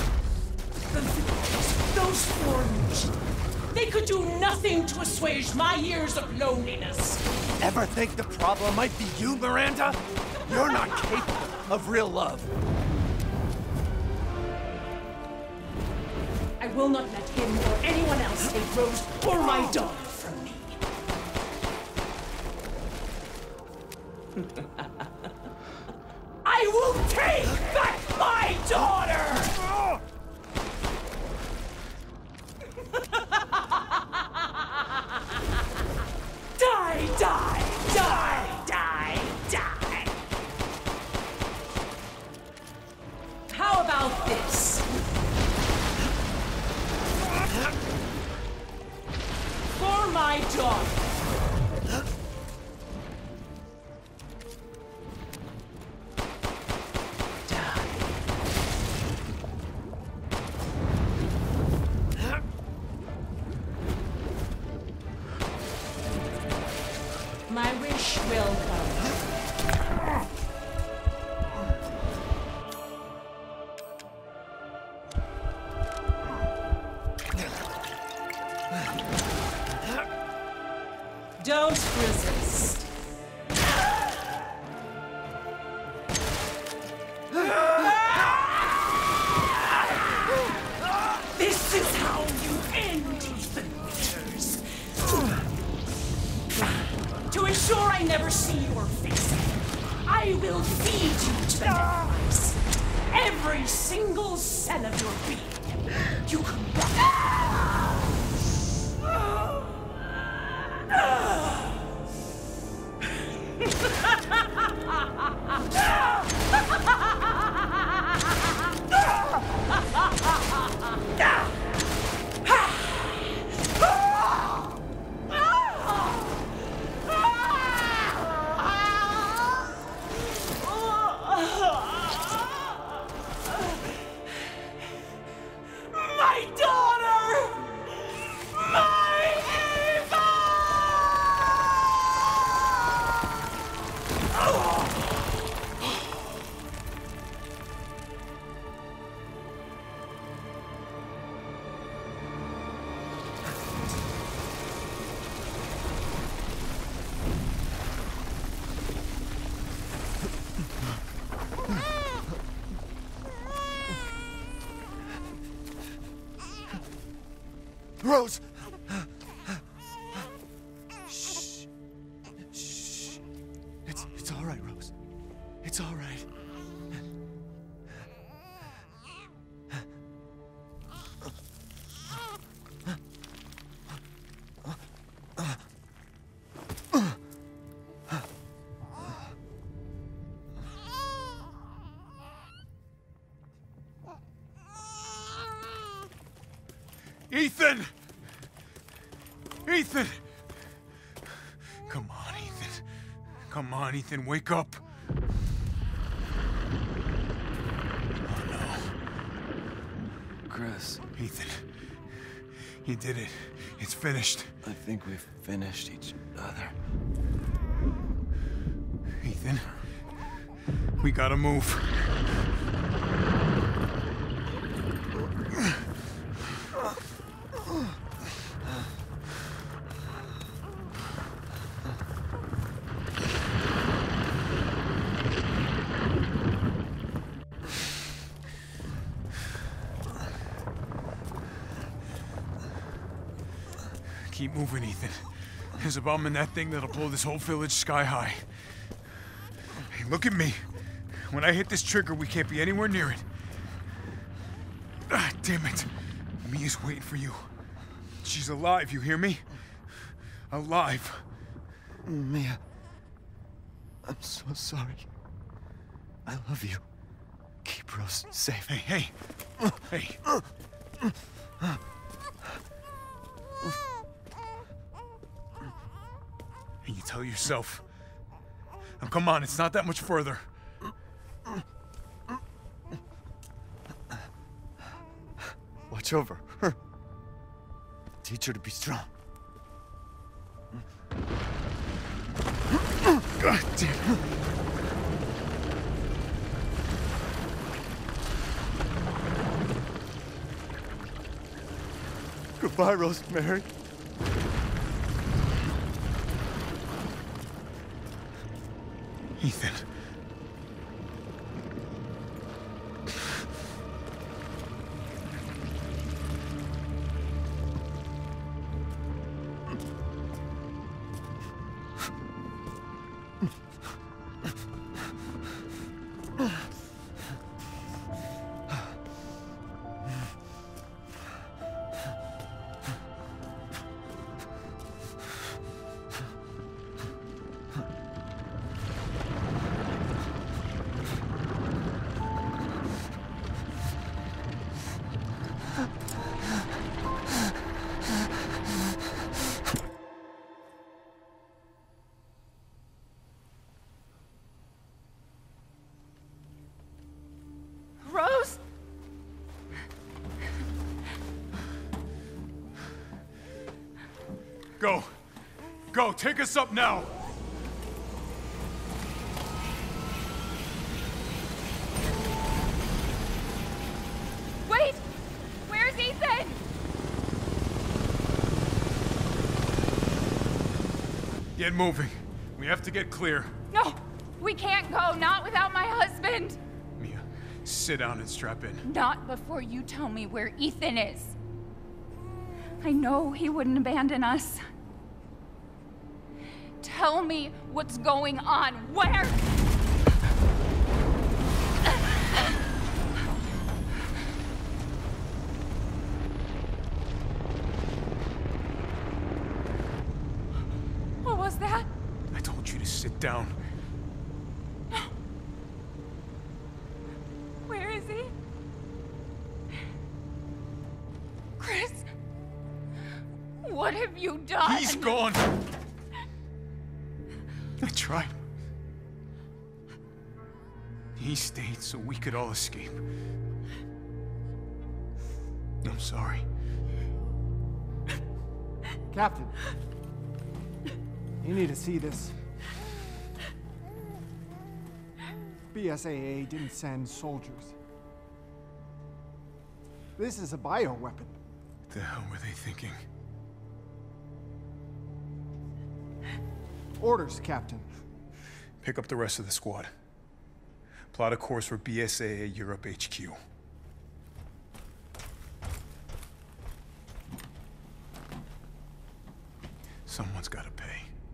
Those foreigners, they could do nothing to assuage my years of loneliness. Ever think the problem might be you, Miranda? You're not capable of real love. I will not let him or anyone else take Rose or my daughter from me. I will take back my daughter! Die, die, die, die, die! How about this? For my daughter. My wish will come. Don't resist. This is how you end Ethan Winters. To ensure I never see your face, I will feed you to the Megamice. Every single cell of your being. You come back. My daughter! My Ava! Rose! Shh. Shh. It's all right, Rose. It's all right. Ethan! Ethan! Come on, Ethan. Come on, Ethan, wake up. Oh, no. Chris. Ethan. You did it. It's finished. I think we've finished each other. Ethan. We gotta move. Keep moving, Ethan. There's a bomb in that thing that'll blow this whole village sky high. Hey, look at me. When I hit this trigger, we can't be anywhere near it. Ah, damn it. Mia's waiting for you. She's alive, you hear me? Alive. Mia, I'm so sorry. I love you. Keep Rose safe. Hey, hey. Hey. And you tell yourself. Now, come on, it's not that much further. Watch over her. Teach her to be strong. God damn. Goodbye, Rosemary. Ethan. Rose? Go. Go, take us up now. Wait! Where's Ethan? Get moving. We have to get clear. No, we can't go. Not without my husband. Mia, sit down and strap in. Not before you tell me where Ethan is. I know he wouldn't abandon us. Tell me what's going on. Where? What was that? I told you to sit down. Where is he? Chris? What have you done? He's gone! I tried. He stayed so we could all escape. I'm sorry. Captain, you need to see this. BSAA didn't send soldiers. This is a bioweapon. What the hell were they thinking? Orders, Captain. Pick up the rest of the squad. Plot a course for BSAA Europe HQ. Someone's gotta pay.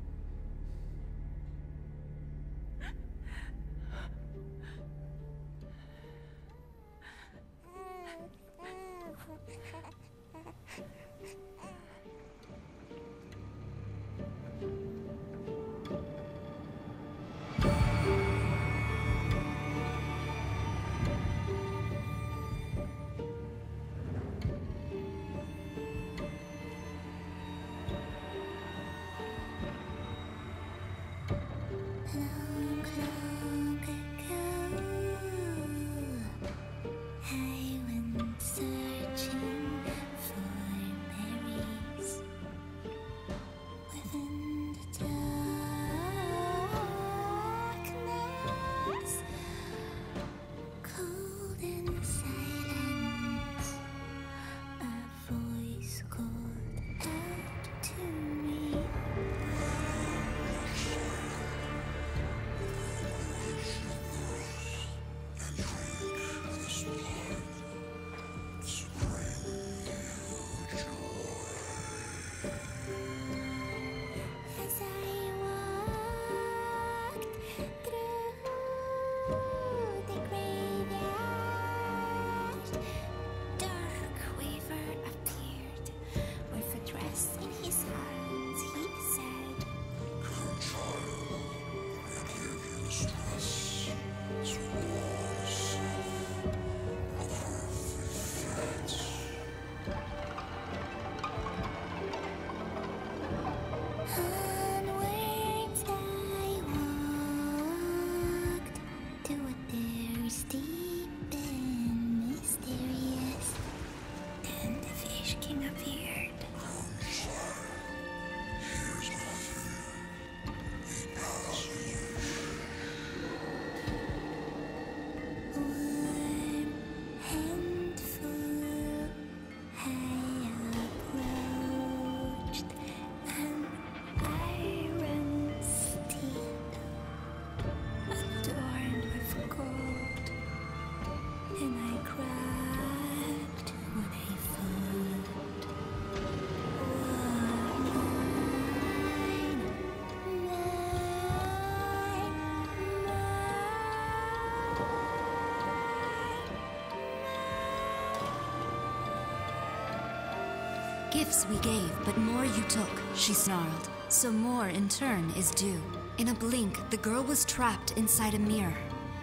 Gifts we gave, but more you took, she snarled. So more, in turn, is due. In a blink, the girl was trapped inside a mirror.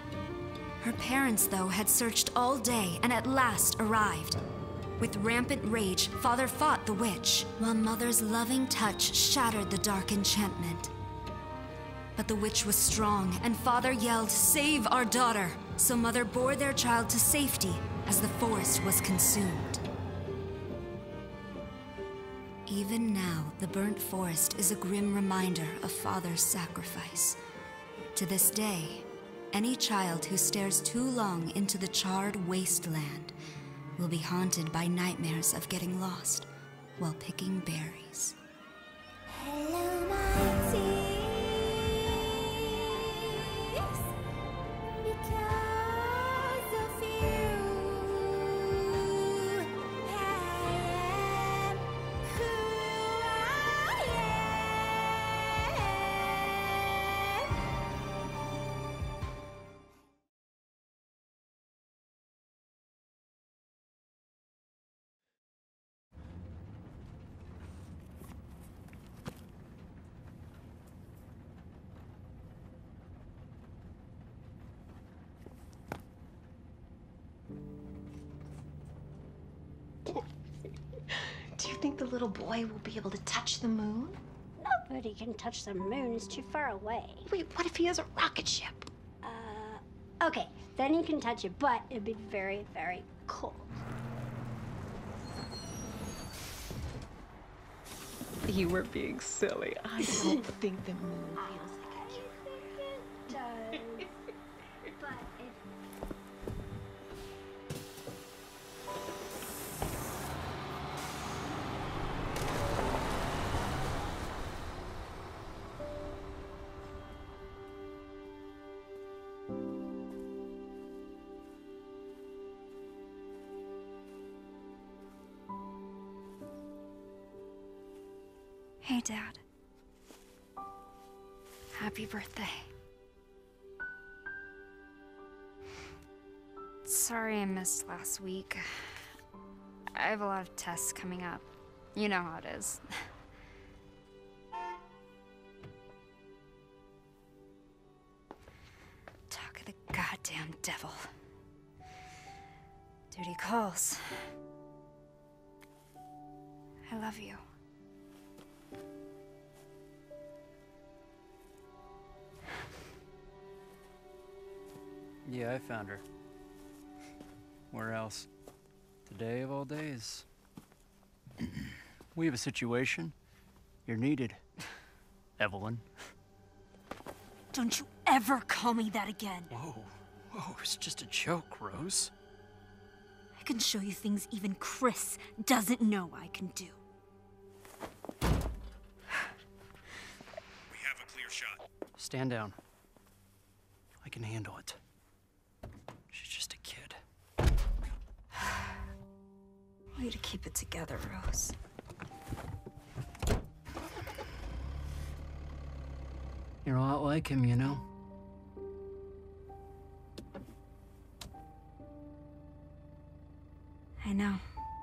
Her parents, though, had searched all day and at last arrived. With rampant rage, Father fought the witch, while Mother's loving touch shattered the dark enchantment. But the witch was strong, and Father yelled, "Save our daughter!" So Mother bore their child to safety as the forest was consumed. Even now, the burnt forest is a grim reminder of Father's sacrifice. To this day, any child who stares too long into the charred wasteland will be haunted by nightmares of getting lost while picking berries. Hello, my dear. think the little boy will be able to touch the moon? Nobody can touch the moon. It's too far away. Wait, what if he has a rocket ship? Okay, then he can touch it, but it'd be very, very cold. You were being silly. I don't think the moon feels like It does. But it... Hey, Dad. Happy birthday. Sorry I missed last week. I have a lot of tests coming up. You know how it is. Talk of the goddamn devil. Duty calls. I love you. Yeah, I found her. Where else? Today of all days. We have a situation. You're needed, Evelyn. Don't you ever call me that again. Whoa, it's just a joke, Rose. I can show you things even Chris doesn't know I can do. We have a clear shot. Stand down. I can handle it. She's just a kid. Way to keep it together, Rose. You're a lot like him, you know? I know.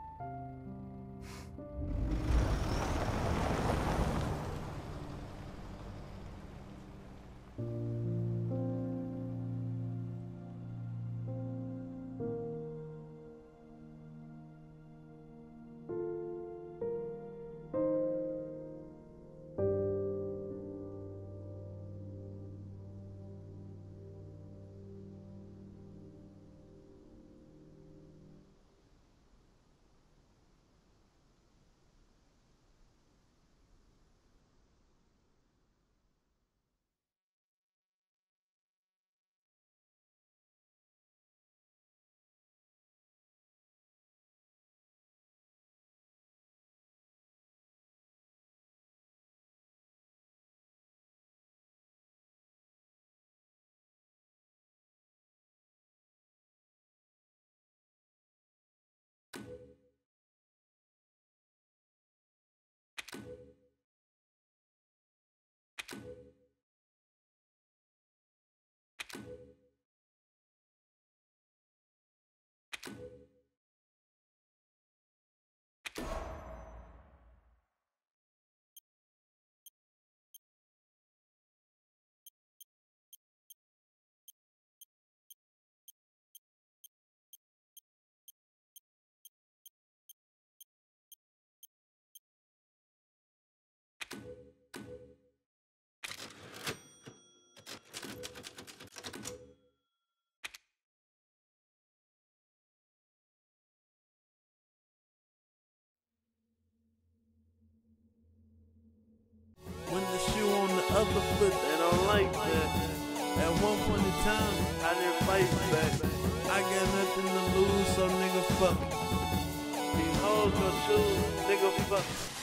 When the shoe on the other foot, they don't like that. At one point in time, I didn't fight back. I got nothing to lose, so nigga fuck. These hoes gon' choose, nigga fuck.